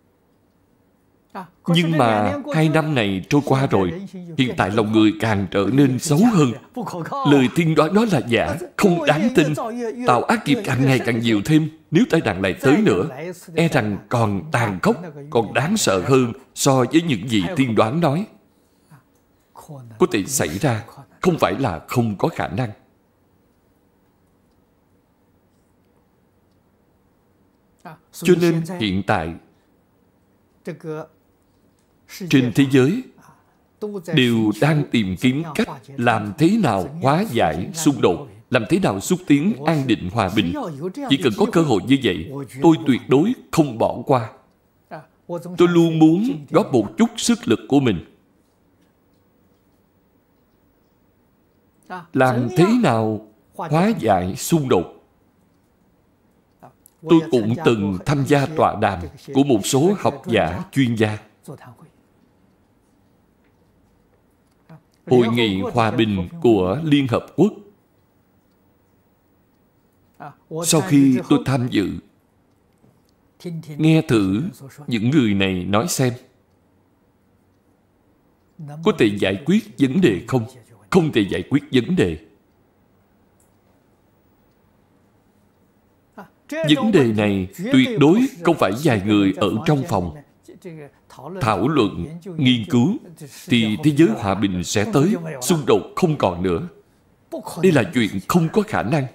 Nhưng mà hai năm này trôi qua rồi, hiện tại lòng người càng trở nên xấu hơn. Lời tiên đoán đó là giả, không đáng tin. Tạo ác nghiệp càng ngày càng nhiều thêm. Nếu tai nạn lại tới nữa, e rằng còn tàn khốc, còn đáng sợ hơn so với những gì tiên đoán nói. Có thể xảy ra, không phải là không có khả năng. Cho nên hiện tại, trên thế giới đều đang tìm kiếm cách làm thế nào hóa giải xung đột, làm thế nào xúc tiến an định hòa bình. Chỉ cần có cơ hội như vậy, tôi tuyệt đối không bỏ qua. Tôi luôn muốn góp một chút sức lực của mình. Làm thế nào hóa giải xung đột. Tôi cũng từng tham gia tọa đàm của một số học giả chuyên gia. Hội nghị hòa bình của Liên Hợp Quốc. Sau khi tôi tham dự, nghe thử những người này nói xem có thể giải quyết vấn đề không? Không thể giải quyết vấn đề. Vấn đề này tuyệt đối không phải vài người ở trong phòng thảo luận, nghiên cứu thì thế giới hòa bình sẽ tới, xung đột không còn nữa. Đây là chuyện không có khả năng.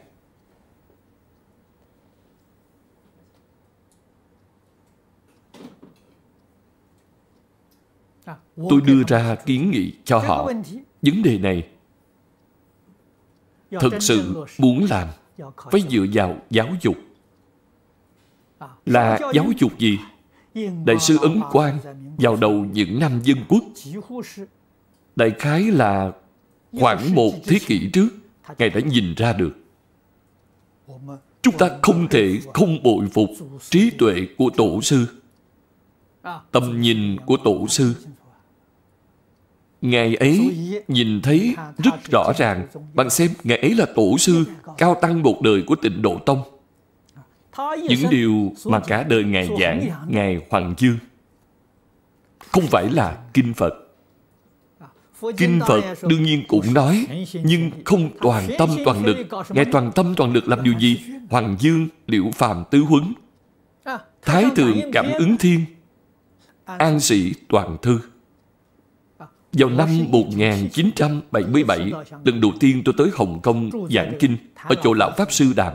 Tôi đưa ra kiến nghị cho họ. Vấn đề này thực sự muốn làm, phải dựa vào giáo dục. Là giáo dục gì? Đại sư Ấn Quang vào đầu những năm Dân Quốc, đại khái là khoảng một thế kỷ trước, Ngài đã nhìn ra được. Chúng ta không thể không bội phục trí tuệ của Tổ sư, tầm nhìn của Tổ sư. Ngài ấy nhìn thấy rất rõ ràng. Bạn xem, Ngài ấy là Tổ sư cao tăng một đời của Tịnh Độ Tông. Những điều mà cả đời Ngài giảng, Ngài Hoàng Dương không phải là kinh Phật. Kinh Phật đương nhiên cũng nói, nhưng không toàn tâm toàn lực. Ngài toàn tâm toàn lực làm điều gì? Hoàng Dương, Liễu Phàm tứ huấn, Thái Thượng Cảm Ứng Thiên, An Sĩ Toàn Thư. Vào năm một nghìn chín trăm bảy mươi bảy, lần đầu tiên tôi tới Hồng Kông giảng kinh ở chỗ Lão Pháp Sư Đàm.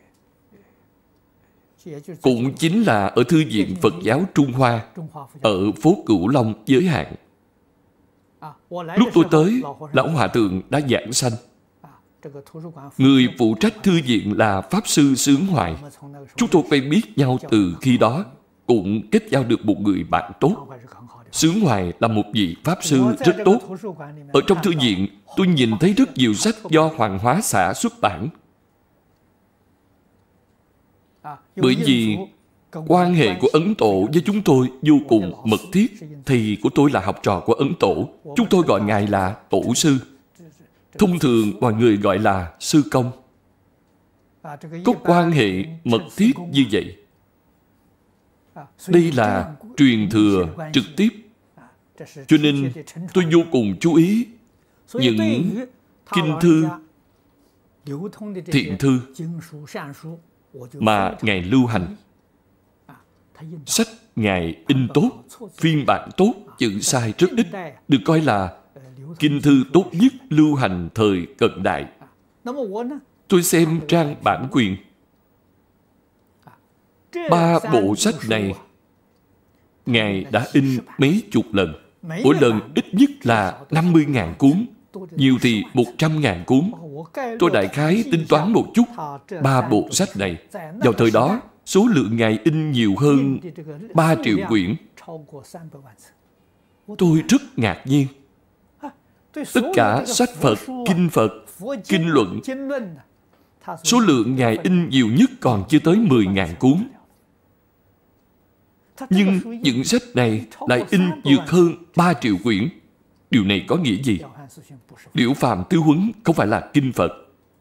Cũng chính là ở Thư viện Phật giáo Trung Hoa, ở phố Cửu Long giới hạn. Lúc tôi tới, Lão Hòa Thượng đã giảng sanh. Người phụ trách thư viện là Pháp Sư Sướng Hoài. Chúng tôi quen biết nhau từ khi đó, cũng kết giao được một người bạn tốt. Sướng Hoài là một vị Pháp Sư rất tốt. Ở trong thư viện, tôi nhìn thấy rất nhiều sách do Hoàng Hóa xã xuất bản. Bởi vì quan hệ của Ấn Tổ với chúng tôi vô cùng mật thiết. Thầy của tôi là học trò của Ấn Tổ. Chúng tôi gọi Ngài là Tổ Sư. Thông thường mọi người gọi là Sư Công. Có quan hệ mật thiết như vậy. Đây là truyền thừa trực tiếp. Cho nên tôi vô cùng chú ý những kinh thư, thiện thư mà Ngài lưu hành. Sách Ngài in tốt, phiên bản tốt, chữ sai rất ít, được coi là kinh thư tốt nhất lưu hành thời cận đại. Tôi xem trang bản quyền. Ba bộ sách này Ngài đã in mấy chục lần. Mỗi lần ít nhất là năm mươi nghìn cuốn, nhiều thì một trăm nghìn cuốn. Tôi đại khái tính toán một chút, ba bộ sách này vào thời đó số lượng Ngài in nhiều hơn ba triệu quyển. Tôi rất ngạc nhiên. Tất cả sách Phật, kinh Phật, kinh luận, số lượng Ngài in nhiều nhất còn chưa tới mười nghìn cuốn. Nhưng những sách này lại in vượt hơn ba triệu quyển. Điều này có nghĩa gì? Liễu Phàm tứ huấn không phải là kinh Phật,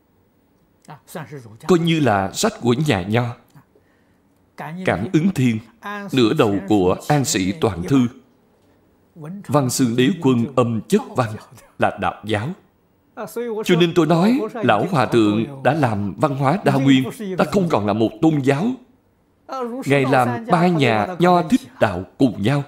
coi như là sách của nhà Nho. Cảm Ứng Thiên, nửa đầu của An Sĩ Toàn Thư. Văn Xương Đế Quân âm chất văn là đạo giáo. Cho nên tôi nói, Lão Hòa Thượng đã làm văn hóa đa nguyên, ta không còn là một tôn giáo. Ngài làm ba nhà Nho Thích đạo cùng nhau.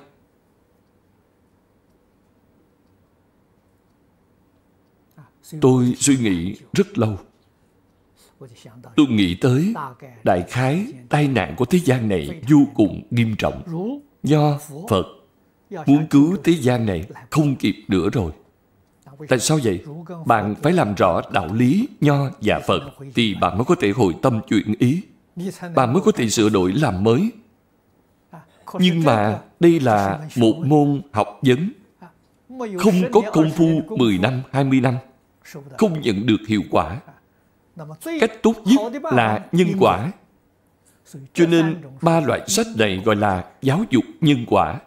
Tôi suy nghĩ rất lâu. Tôi nghĩ tới đại khái tai nạn của thế gian này vô cùng nghiêm trọng. Do Phật muốn cứu thế gian này không kịp nữa rồi. Tại sao vậy? Bạn phải làm rõ đạo lý Nho và Phật thì bạn mới có thể hồi tâm chuyển ý. Bạn mới có thể sửa đổi làm mới. Nhưng mà đây là một môn học vấn. Không có công phu mười năm, hai mươi năm, không nhận được hiệu quả. Cách tốt nhất là nhân quả. Cho nên ba loại sách này gọi là giáo dục nhân quả.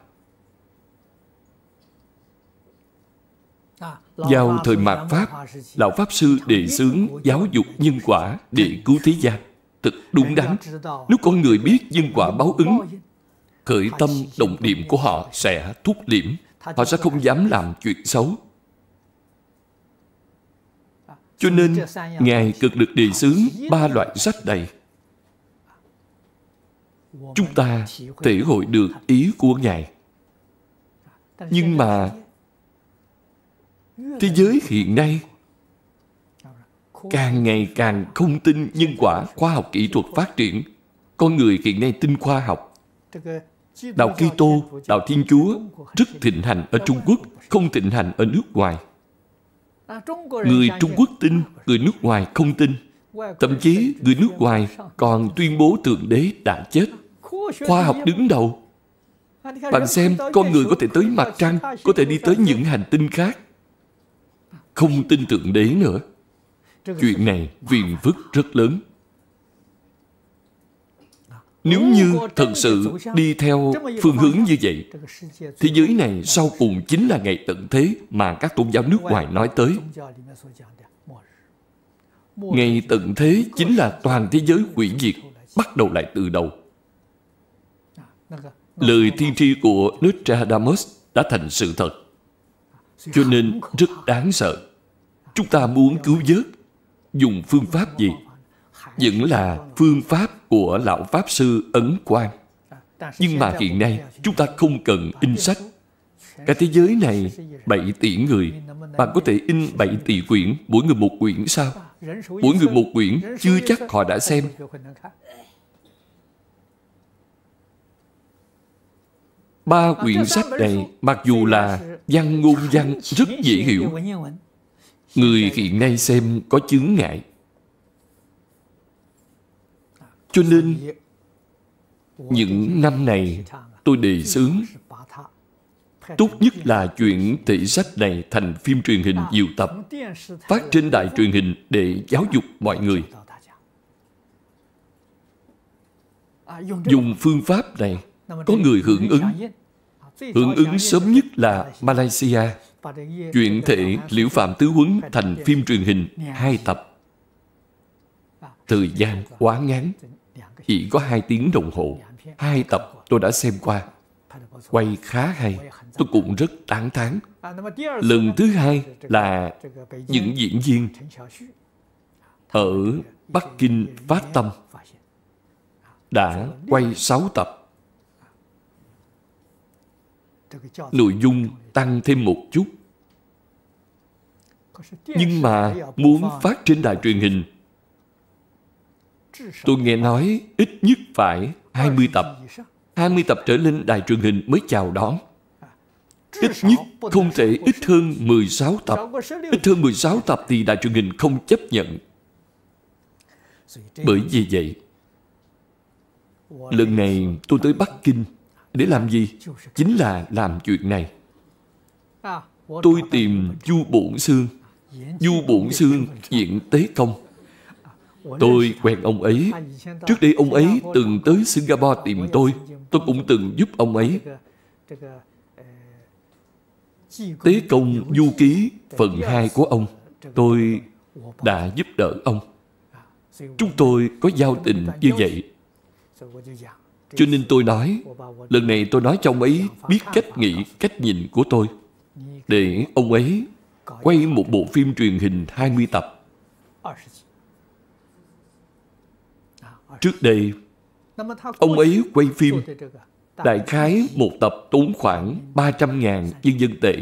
Vào thời mạt Pháp, Lão Pháp Sư đề xướng giáo dục nhân quả để cứu thế gian. Thật đúng đắn. Nếu con người biết nhân quả báo ứng, khởi tâm động niệm của họ sẽ thúc liễm. Họ sẽ không dám làm chuyện xấu. Cho nên, Ngài cực lực đề xướng ba loại sách này. Chúng ta thể hội được ý của Ngài. Nhưng mà, thế giới hiện nay càng ngày càng không tin nhân quả. Khoa học kỹ thuật phát triển, con người hiện nay tin khoa học. Đạo Kitô, đạo Thiên Chúa rất thịnh hành ở Trung Quốc, không thịnh hành ở nước ngoài. Người Trung Quốc tin, người nước ngoài không tin. Thậm chí người nước ngoài còn tuyên bố Thượng Đế đã chết. Khoa học đứng đầu. Bạn xem, con người có thể tới mặt trăng, có thể đi tới những hành tinh khác. Không tin Thượng Đế nữa. Chuyện này phiền phức rất lớn. Nếu như thật sự đi theo phương hướng như vậy, thế giới này sau cùng chính là ngày tận thế mà các tôn giáo nước ngoài nói tới. Ngày tận thế chính là toàn thế giới hủy diệt, bắt đầu lại từ đầu. Lời tiên tri của Nostradamus đã thành sự thật. Cho nên rất đáng sợ. Chúng ta muốn cứu vớt, dùng phương pháp gì? Vẫn là phương pháp của Lão Pháp Sư Ấn Quang. Nhưng mà hiện nay, chúng ta không cần in sách. Cả thế giới này, bảy tỷ người. Bạn có thể in bảy tỷ quyển, mỗi người một quyển sao? Mỗi người một quyển, chưa chắc họ đã xem. Ba quyển sách này, mặc dù là văn ngôn văn rất dễ hiểu, người hiện nay xem có chướng ngại. Cho nên, những năm này, tôi đề xướng tốt nhất là chuyển thể sách này thành phim truyền hình nhiều tập, phát trên đài truyền hình để giáo dục mọi người. Dùng phương pháp này, có người hưởng ứng. Hưởng ứng sớm nhất là Malaysia, chuyển thể Liễu Phạm Tứ Huấn thành phim truyền hình hai tập. Thời gian quá ngắn, chỉ có hai tiếng đồng hồ. Hai tập tôi đã xem qua. Quay khá hay, tôi cũng rất tán thán. Lần thứ hai là những diễn viên ở Bắc Kinh phát tâm đã quay sáu tập. Nội dung tăng thêm một chút. Nhưng mà muốn phát trên đài truyền hình, tôi nghe nói ít nhất phải hai mươi tập. hai mươi tập trở lên đài truyền hình mới chào đón. Ít nhất không thể ít hơn mười sáu tập. Ít hơn mười sáu tập thì đài truyền hình không chấp nhận. Bởi vì vậy, lần này tôi tới Bắc Kinh để làm gì? Chính là làm chuyện này. Tôi tìm Du Bổn Xương. Du Bổn Xương diễn Tế Công. Tôi quen ông ấy. Trước đây ông ấy từng tới Singapore tìm tôi. Tôi cũng từng giúp ông ấy. Tế Công Du Ký phần hai của ông, tôi đã giúp đỡ ông. Chúng tôi có giao tình như vậy. Cho nên tôi nói, lần này tôi nói cho ông ấy biết cách nghĩ, cách nhìn của tôi, để ông ấy quay một bộ phim truyền hình hai mươi tập. Trước đây, ông ấy quay phim, đại khái một tập tốn khoảng ba trăm ngàn nhân dân tệ.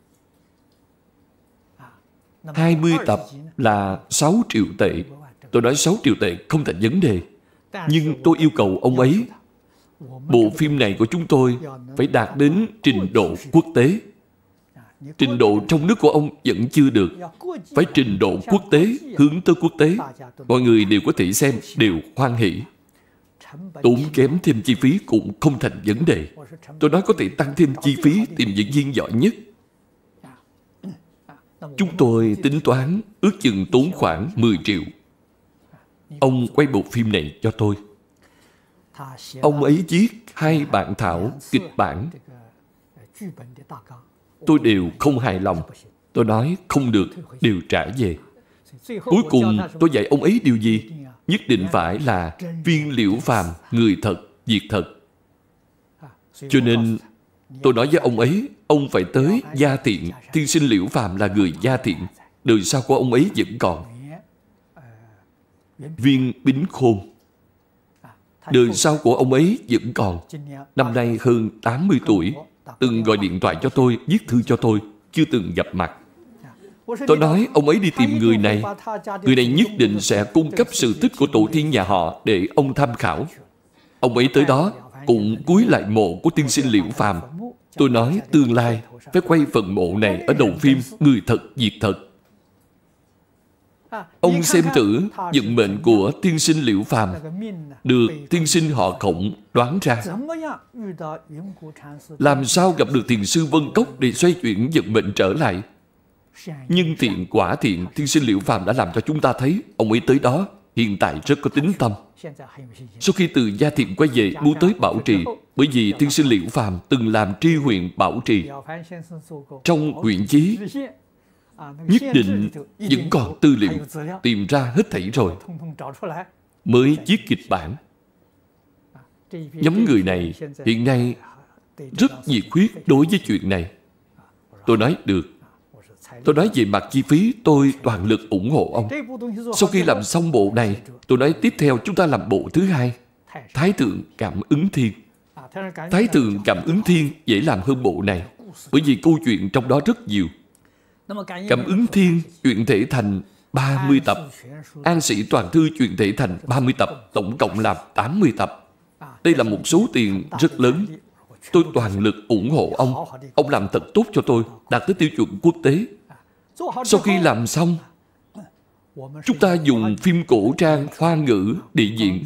hai mươi tập là sáu triệu tệ. Tôi nói sáu triệu tệ không thành vấn đề. Nhưng tôi yêu cầu ông ấy, bộ phim này của chúng tôi phải đạt đến trình độ quốc tế. Trình độ trong nước của ông vẫn chưa được. Phải trình độ quốc tế, hướng tới quốc tế. Mọi người đều có thể xem, đều hoan hỷ. Tốn kém thêm chi phí cũng không thành vấn đề. Tôi nói có thể tăng thêm chi phí tìm diễn viên giỏi nhất. Chúng tôi tính toán ước chừng tốn khoảng mười triệu. Ông quay bộ phim này cho tôi. Ông ấy viết hai bản thảo kịch bản. Tôi đều không hài lòng. Tôi nói không được, đều trả về. Cuối cùng tôi dạy ông ấy điều gì? Nhất định phải là viên Liễu Phàm, người thật, việc thật. Cho nên tôi nói với ông ấy, ông phải tới Gia Thiện. Tiên sinh Liễu Phàm là người Gia Thiện. Đời sau của ông ấy vẫn còn. Viên Bính Khôn, đời sau của ông ấy vẫn còn. Năm nay hơn tám mươi tuổi. Từng gọi điện thoại cho tôi, viết thư cho tôi, chưa từng gặp mặt. Tôi nói ông ấy đi tìm người này. Người này nhất định sẽ cung cấp sự tích của tổ tiên nhà họ để ông tham khảo. Ông ấy tới đó cũng cúi lại mộ của tiên sinh Liễu Phàm. Tôi nói tương lai phải quay phần mộ này ở đầu phim Người Thật, Việc Thật. Ông xem thử vận mệnh của tiên sinh Liễu Phàm được tiên sinh họ Khổng đoán ra. Làm sao gặp được thiền sư Vân Cốc để xoay chuyển vận mệnh trở lại? Nhưng thiện quả thiện tiên sinh Liễu Phàm đã làm cho chúng ta thấy ông ấy tới đó hiện tại rất có tín tâm. Sau khi từ Gia Thiện quay về muốn tới Bảo Trì, bởi vì tiên sinh Liễu Phàm từng làm tri huyện Bảo Trì. Trong huyện chí nhất định vẫn còn tư liệu, tìm ra hết thảy rồi mới viết kịch bản. Nhóm người này hiện nay rất nhiệt huyết đối với chuyện này. Tôi nói được. Tôi nói về mặt chi phí, tôi toàn lực ủng hộ ông. Sau khi làm xong bộ này, tôi nói tiếp theo chúng ta làm bộ thứ hai, Thái Thượng Cảm Ứng Thiên. Thái Thượng Cảm Ứng Thiên dễ làm hơn bộ này, bởi vì câu chuyện trong đó rất nhiều. Cảm Ứng Thiên chuyển thể thành ba mươi tập, An Sĩ Toàn Thư chuyển thể thành ba mươi tập, tổng cộng làm tám mươi tập. Đây là một số tiền rất lớn. Tôi toàn lực ủng hộ ông. Ông làm thật tốt cho tôi, đạt tới tiêu chuẩn quốc tế. Sau khi làm xong, chúng ta dùng phim cổ trang Hoa ngữ để diễn.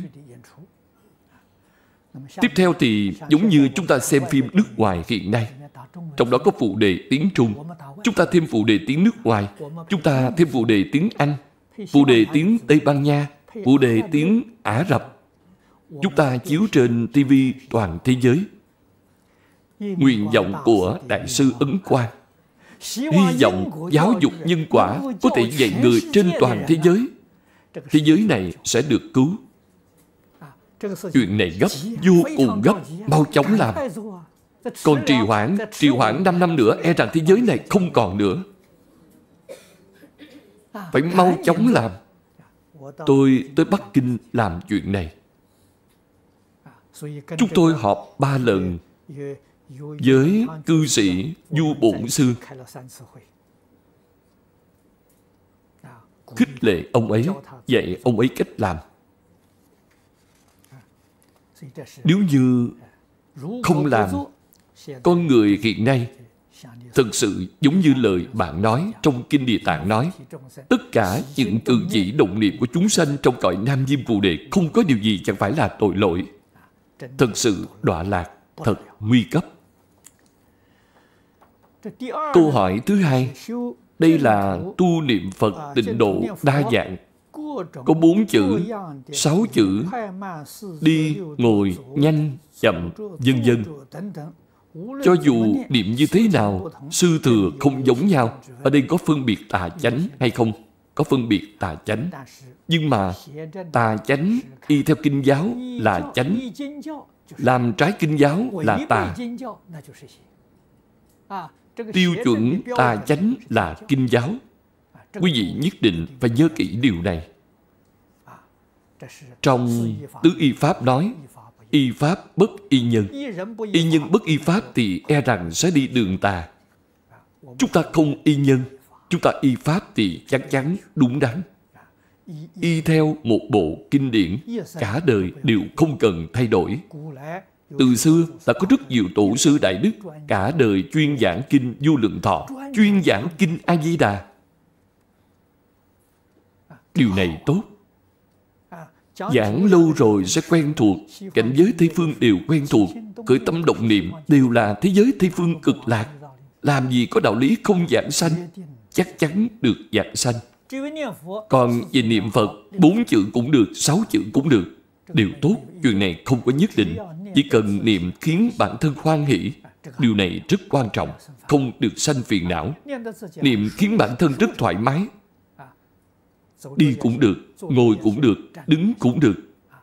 Tiếp theo thì giống như chúng ta xem phim nước ngoài hiện nay. Trong đó có phụ đề tiếng Trung. Chúng ta thêm phụ đề tiếng nước ngoài. Chúng ta thêm phụ đề tiếng Anh, phụ đề tiếng Tây Ban Nha, phụ đề tiếng Ả Rập. Chúng ta chiếu trên ti vi toàn thế giới. Nguyện vọng của Đại sư Ấn Quang, hy vọng giáo dục nhân quả có thể dạy người trên toàn thế giới. Thế giới này sẽ được cứu. Chuyện này gấp, vô cùng gấp, mau chóng làm. Còn trì hoãn, trì hoãn năm năm nữa, e rằng thế giới này không còn nữa. Phải mau chóng làm. Tôi tới Bắc Kinh làm chuyện này. Chúng tôi họp ba lần với cư sĩ Du Bổn Sư, khích lệ ông ấy, dạy ông ấy cách làm. Nếu như không làm, con người hiện nay thực sự giống như lời bạn nói trong Kinh Địa Tạng nói, tất cả những cử chỉ động niệm của chúng sanh trong cõi Nam Diêm Phù Đề không có điều gì chẳng phải là tội lỗi. Thật sự đọa lạc, thật nguy cấp. Câu hỏi thứ hai, đây là tu niệm Phật tịnh độ đa dạng. Có bốn chữ, sáu chữ, đi, ngồi, nhanh, chậm, vân vân. Cho dù niệm như thế nào, sư thừa không giống nhau. Ở đây có phân biệt tà chánh hay không? Có phân biệt tà chánh. Nhưng mà tà chánh y theo kinh giáo là chánh, làm trái kinh giáo là tà. Tiêu chuẩn tà chánh là kinh giáo. Quý vị nhất định phải nhớ kỹ điều này. Trong Tứ Y Pháp nói, y pháp bất y nhân. Y nhân bất y pháp thì e rằng sẽ đi đường tà. Chúng ta không y nhân, chúng ta y pháp thì chắc chắn đúng đắn. Y theo một bộ kinh điển, cả đời đều không cần thay đổi. Từ xưa đã có rất nhiều tổ sư đại đức cả đời chuyên giảng kinh Vô Lượng Thọ, chuyên giảng kinh A Di Đà. Điều này tốt. Giảng lâu rồi sẽ quen thuộc, cảnh giới Tây Phương đều quen thuộc, khởi tâm động niệm đều là thế giới Tây Phương cực lạc. Làm gì có đạo lý không giảng sanh, chắc chắn được giảng sanh. Còn về niệm Phật, bốn chữ cũng được, sáu chữ cũng được, đều tốt. Chuyện này không có nhất định, chỉ cần niệm khiến bản thân hoan hỷ. Điều này rất quan trọng, không được sanh phiền não. Niệm khiến bản thân rất thoải mái. Đi cũng được, ngồi cũng được, đứng cũng được.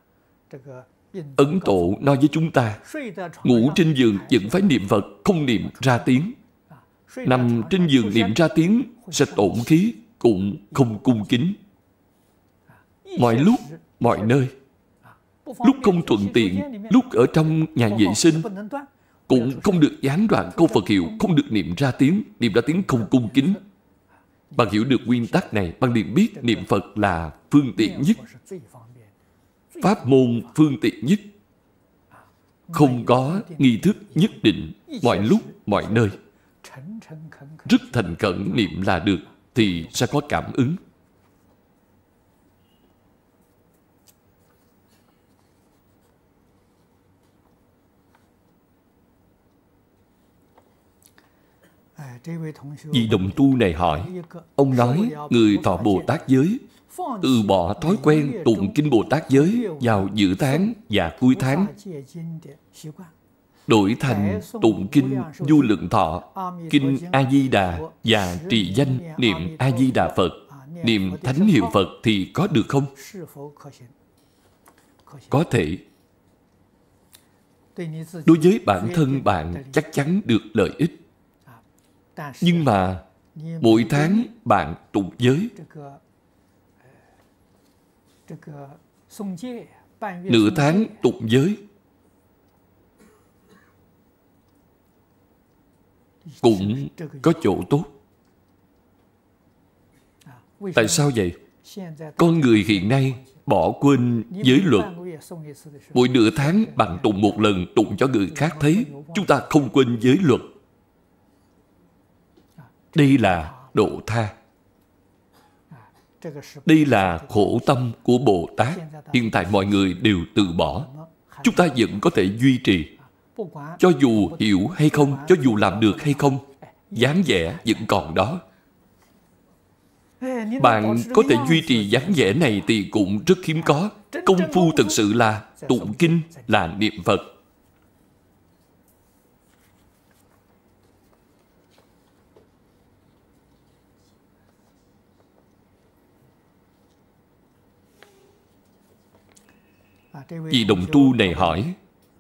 Ấn Tổ nói với chúng ta, ngủ trên giường vẫn phải niệm Phật, không niệm ra tiếng. Nằm trên giường niệm ra tiếng sẽ tổn khí, cũng không cung kính. Mọi lúc, mọi nơi. Lúc không thuận tiện, lúc ở trong nhà vệ sinh, cũng không được gián đoạn câu Phật hiệu, không được niệm ra tiếng. Niệm ra tiếng không cung kính. Bạn hiểu được nguyên tắc này, bạn liền biết niệm Phật là phương tiện nhất. Pháp môn phương tiện nhất. Không có nghi thức nhất định, mọi lúc, mọi nơi. Rất thành khẩn niệm là được, thì sẽ có cảm ứng. Vị đồng tu này hỏi, ông nói người thọ Bồ Tát giới từ bỏ thói quen tụng kinh Bồ Tát giới vào giữa tháng và cuối tháng, đổi thành tụng kinh Vô Lượng Thọ, kinh A Di Đà và trì danh niệm A Di Đà Phật, niệm thánh hiệu Phật thì có được không? Có thể. Đối với bản thân bạn chắc chắn được lợi ích. Nhưng mà mỗi tháng bạn tụng giới, nửa tháng tụng giới, cũng có chỗ tốt. Tại sao vậy? Con người hiện nay bỏ quên giới luật. Mỗi nửa tháng bạn tụng một lần, tụng cho người khác thấy. Chúng ta không quên giới luật. Đây là độ tha. Đây là khổ tâm của Bồ Tát. Hiện tại mọi người đều từ bỏ. Chúng ta vẫn có thể duy trì. Cho dù hiểu hay không, cho dù làm được hay không, dáng vẻ vẫn còn đó. Bạn có thể duy trì dáng vẻ này thì cũng rất hiếm có. Công phu thực sự là tụng kinh, là niệm Phật. Vị đồng tu này hỏi,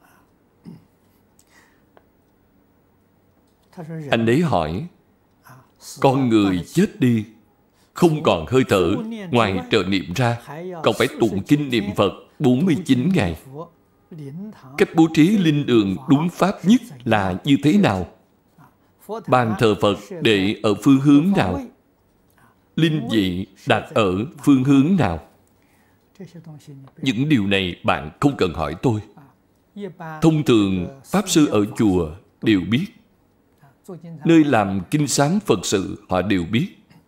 anh ấy hỏi, con người chết đi, không còn hơi thở, ngoài trợ niệm ra, còn phải tụng kinh niệm Phật bốn mươi chín ngày. Cách bố trí linh đường đúng pháp nhất là như thế nào? Bàn thờ Phật để ở phương hướng nào? Linh vị đặt ở phương hướng nào? Những điều này bạn không cần hỏi tôi. Thông thường, Pháp Sư ở chùa đều biết. Nơi làm kinh sám Phật sự họ đều biết.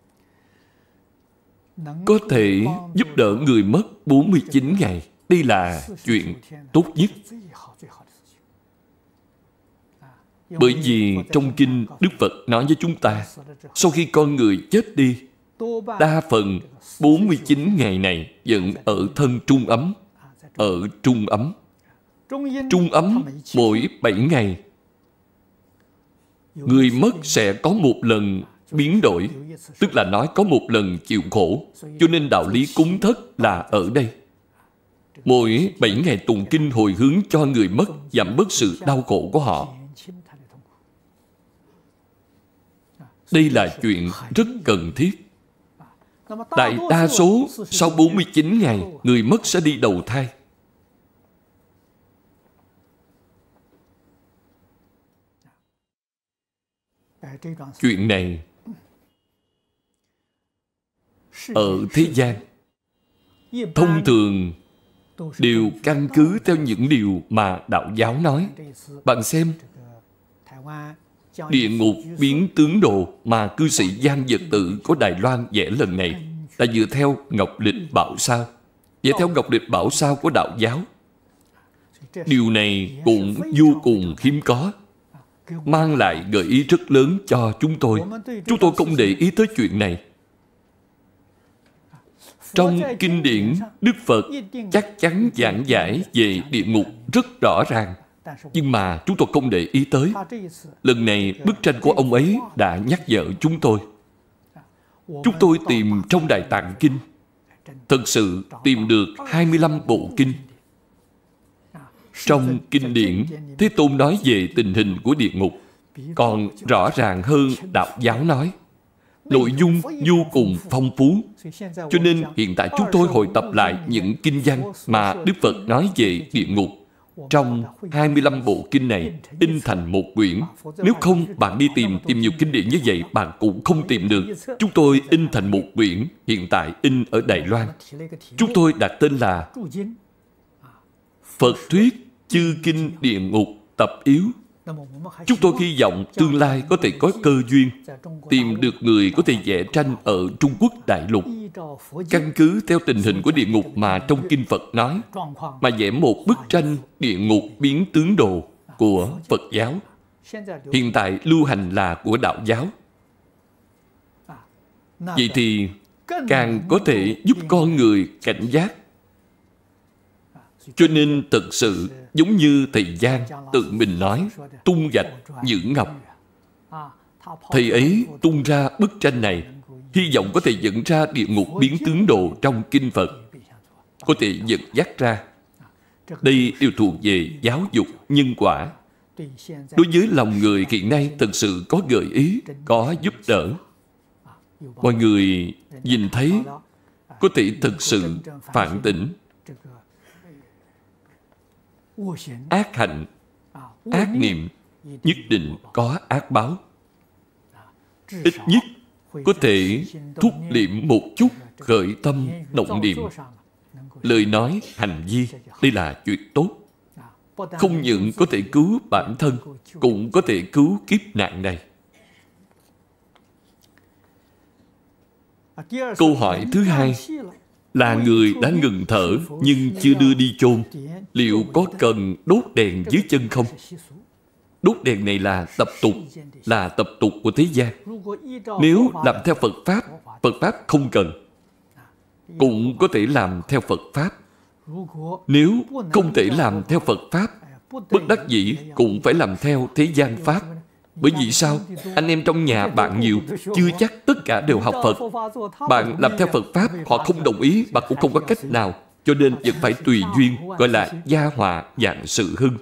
Có thể giúp đỡ người mất bốn mươi chín ngày. Đây là chuyện tốt nhất. Bởi vì trong kinh Đức Phật nói với chúng ta, sau khi con người chết đi, đa phần bốn mươi chín ngày này vẫn ở thân trung ấm. Ở trung ấm. Trung ấm mỗi bảy ngày. Người mất sẽ có một lần biến đổi, tức là nói có một lần chịu khổ. Cho nên đạo lý cúng thất là ở đây. Mỗi bảy ngày tụng kinh hồi hướng cho người mất, giảm bớt sự đau khổ của họ. Đây là chuyện rất cần thiết. Đại đa số sau bốn mươi chín ngày, người mất sẽ đi đầu thai. Chuyện này ở thế gian thông thường đều căn cứ theo những điều mà đạo giáo nói. Bạn xem, địa ngục biến tướng đồ mà cư sĩ Giang Vật Tự của Đài Loan vẽ lần này là dựa theo Ngọc Lịch Bảo Sao, vẽ theo Ngọc Lịch Bảo Sao của đạo giáo. Điều này cũng vô cùng hiếm có, mang lại gợi ý rất lớn cho chúng tôi. Chúng tôi không để ý tới chuyện này. Trong kinh điển, Đức Phật chắc chắn giảng giải về địa ngục rất rõ ràng, nhưng mà chúng tôi không để ý tới. Lần này, bức tranh của ông ấy đã nhắc nhở chúng tôi. Chúng tôi tìm trong Đại Tạng Kinh, thật sự tìm được hai mươi lăm bộ kinh. Trong kinh điển, Thế Tôn nói về tình hình của địa ngục còn rõ ràng hơn đạo giáo nói. Nội dung vô cùng phong phú. Cho nên hiện tại chúng tôi hồi tập lại những kinh văn mà Đức Phật nói về địa ngục. Trong hai mươi lăm bộ kinh này in thành một quyển. Nếu không, bạn đi tìm tìm nhiều kinh điển như vậy, bạn cũng không tìm được. Chúng tôi in thành một quyển, hiện tại in ở Đài Loan. Chúng tôi đặt tên là Phật Thuyết Chư Kinh Địa Ngục Tập Yếu. Chúng tôi hy vọng tương lai có thể có cơ duyên tìm được người có thể vẽ tranh ở Trung Quốc đại lục, căn cứ theo tình hình của địa ngục mà trong kinh Phật nói, mà vẽ một bức tranh địa ngục biến tướng đồ của Phật giáo. Hiện tại lưu hành là của đạo giáo. Vậy thì càng có thể giúp con người cảnh giác. Cho nên thực sự giống như thầy Giang tự mình nói, tung gạch nhữ ngọc. Thầy ấy tung ra bức tranh này, hy vọng có thể dẫn ra địa ngục biến tướng đồ trong kinh Phật, có thể dẫn dắt ra. Đây đều thuộc về giáo dục nhân quả. Đối với lòng người hiện nay thật sự có gợi ý, có giúp đỡ. Mọi người nhìn thấy có thể thực sự phản tỉnh. Ác hạnh, ác niệm nhất định có ác báo. Ít nhất có thể thúc liệm một chút khởi tâm động niệm. Lời nói, hành vi, đây là chuyện tốt. Không những có thể cứu bản thân, cũng có thể cứu kiếp nạn này. Câu hỏi thứ hai là người đã ngừng thở nhưng chưa đưa đi chôn, liệu có cần đốt đèn dưới chân không? Đốt đèn này là tập tục, là tập tục của thế gian. Nếu làm theo Phật Pháp, Phật Pháp không cần. Cũng có thể làm theo Phật Pháp. Nếu không thể làm theo Phật Pháp, bất đắc dĩ cũng phải làm theo thế gian Pháp. Bởi vì sao? Anh em trong nhà bạn nhiều, chưa chắc tất cả đều học Phật. Bạn làm theo Phật Pháp, họ không đồng ý, bạn cũng không có cách nào. Cho nên vẫn phải tùy duyên, gọi là gia họa vạn sự hưng.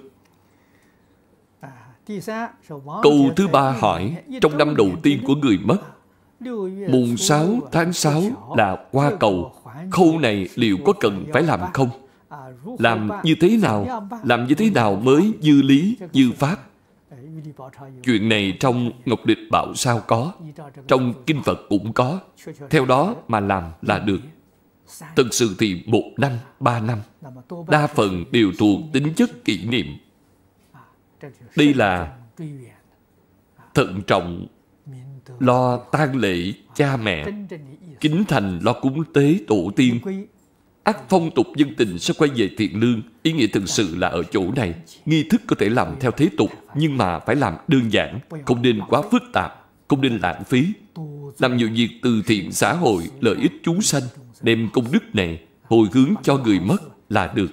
Câu thứ ba hỏi, trong năm đầu tiên của người mất, mùng sáu tháng sáu là hoa cầu. Khâu này liệu có cần phải làm không? Làm như thế nào? Làm như thế nào mới dư lý, dư pháp? Chuyện này trong Ngọc Lịch Bảo Sao có, trong Kinh Phật cũng có. Theo đó mà làm là được. Thực sự thì một năm, ba năm, đa phần đều thuộc tính chất kỷ niệm. Đây là thận trọng, lo tang lễ cha mẹ, kính thành lo cúng tế tổ tiên. Ác phong tục dân tình sẽ quay về thiện lương. Ý nghĩa thực sự là ở chỗ này. Nghi thức có thể làm theo thế tục, nhưng mà phải làm đơn giản, không nên quá phức tạp, không nên lãng phí. Làm nhiều việc từ thiện xã hội, lợi ích chúng sanh, đem công đức này hồi hướng cho người mất là được.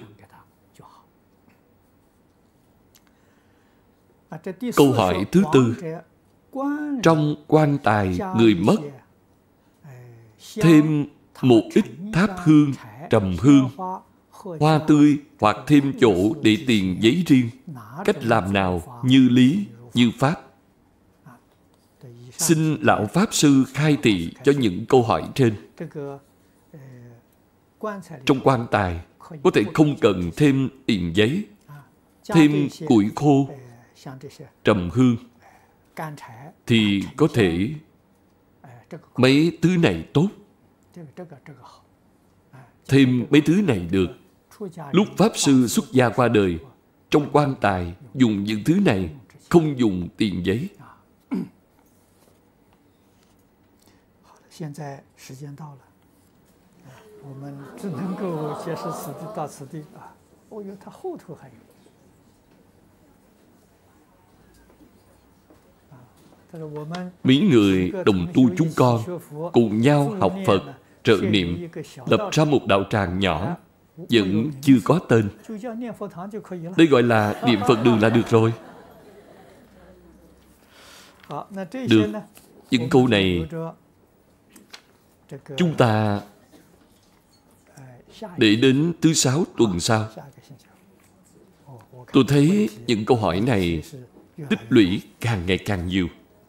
Câu hỏi thứ tư, trong quan tài người mất thêm một ít tháp hương, trầm hương, hoa tươi hoặc thêm chỗ để tiền giấy riêng. Cách làm nào như lý, như pháp? Xin Lão Pháp Sư khai thị cho những câu hỏi trên. Trong quan tài có thể không cần thêm tiền giấy, thêm củi khô, trầm hương, thì có thể mấy thứ này tốt. Thêm mấy thứ này được. Lúc Pháp Sư xuất gia qua đời, trong quan tài dùng những thứ này, không dùng tiền giấy. Mấy người đồng tu chúng con cùng nhau học Phật, trợ niệm, lập ra một đạo tràng nhỏ, vẫn chưa có tên. Đây gọi là niệm Phật đường là được rồi. Được. Những câu này chúng ta để đến thứ sáu tuần sau. Tôi thấy những câu hỏi này tích lũy càng ngày càng nhiều.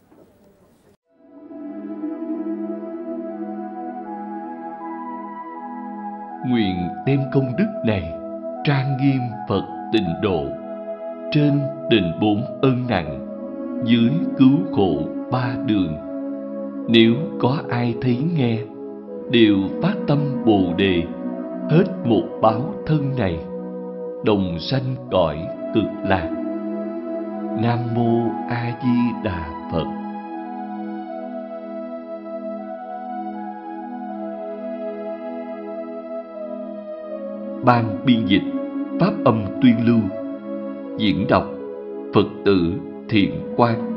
Nguyện đem công đức này trang nghiêm Phật Tịnh Độ, trên đền bốn ân nặng, dưới cứu khổ ba đường. Nếu có ai thấy nghe, đều phát tâm Bồ Đề, hết một báo thân này, đồng sanh cõi Cực Lạc. Nam Mô A Di Đà Phật. Ban biên dịch Pháp Âm Tuyên Lưu. Diễn đọc Phật tử Thiện Quang.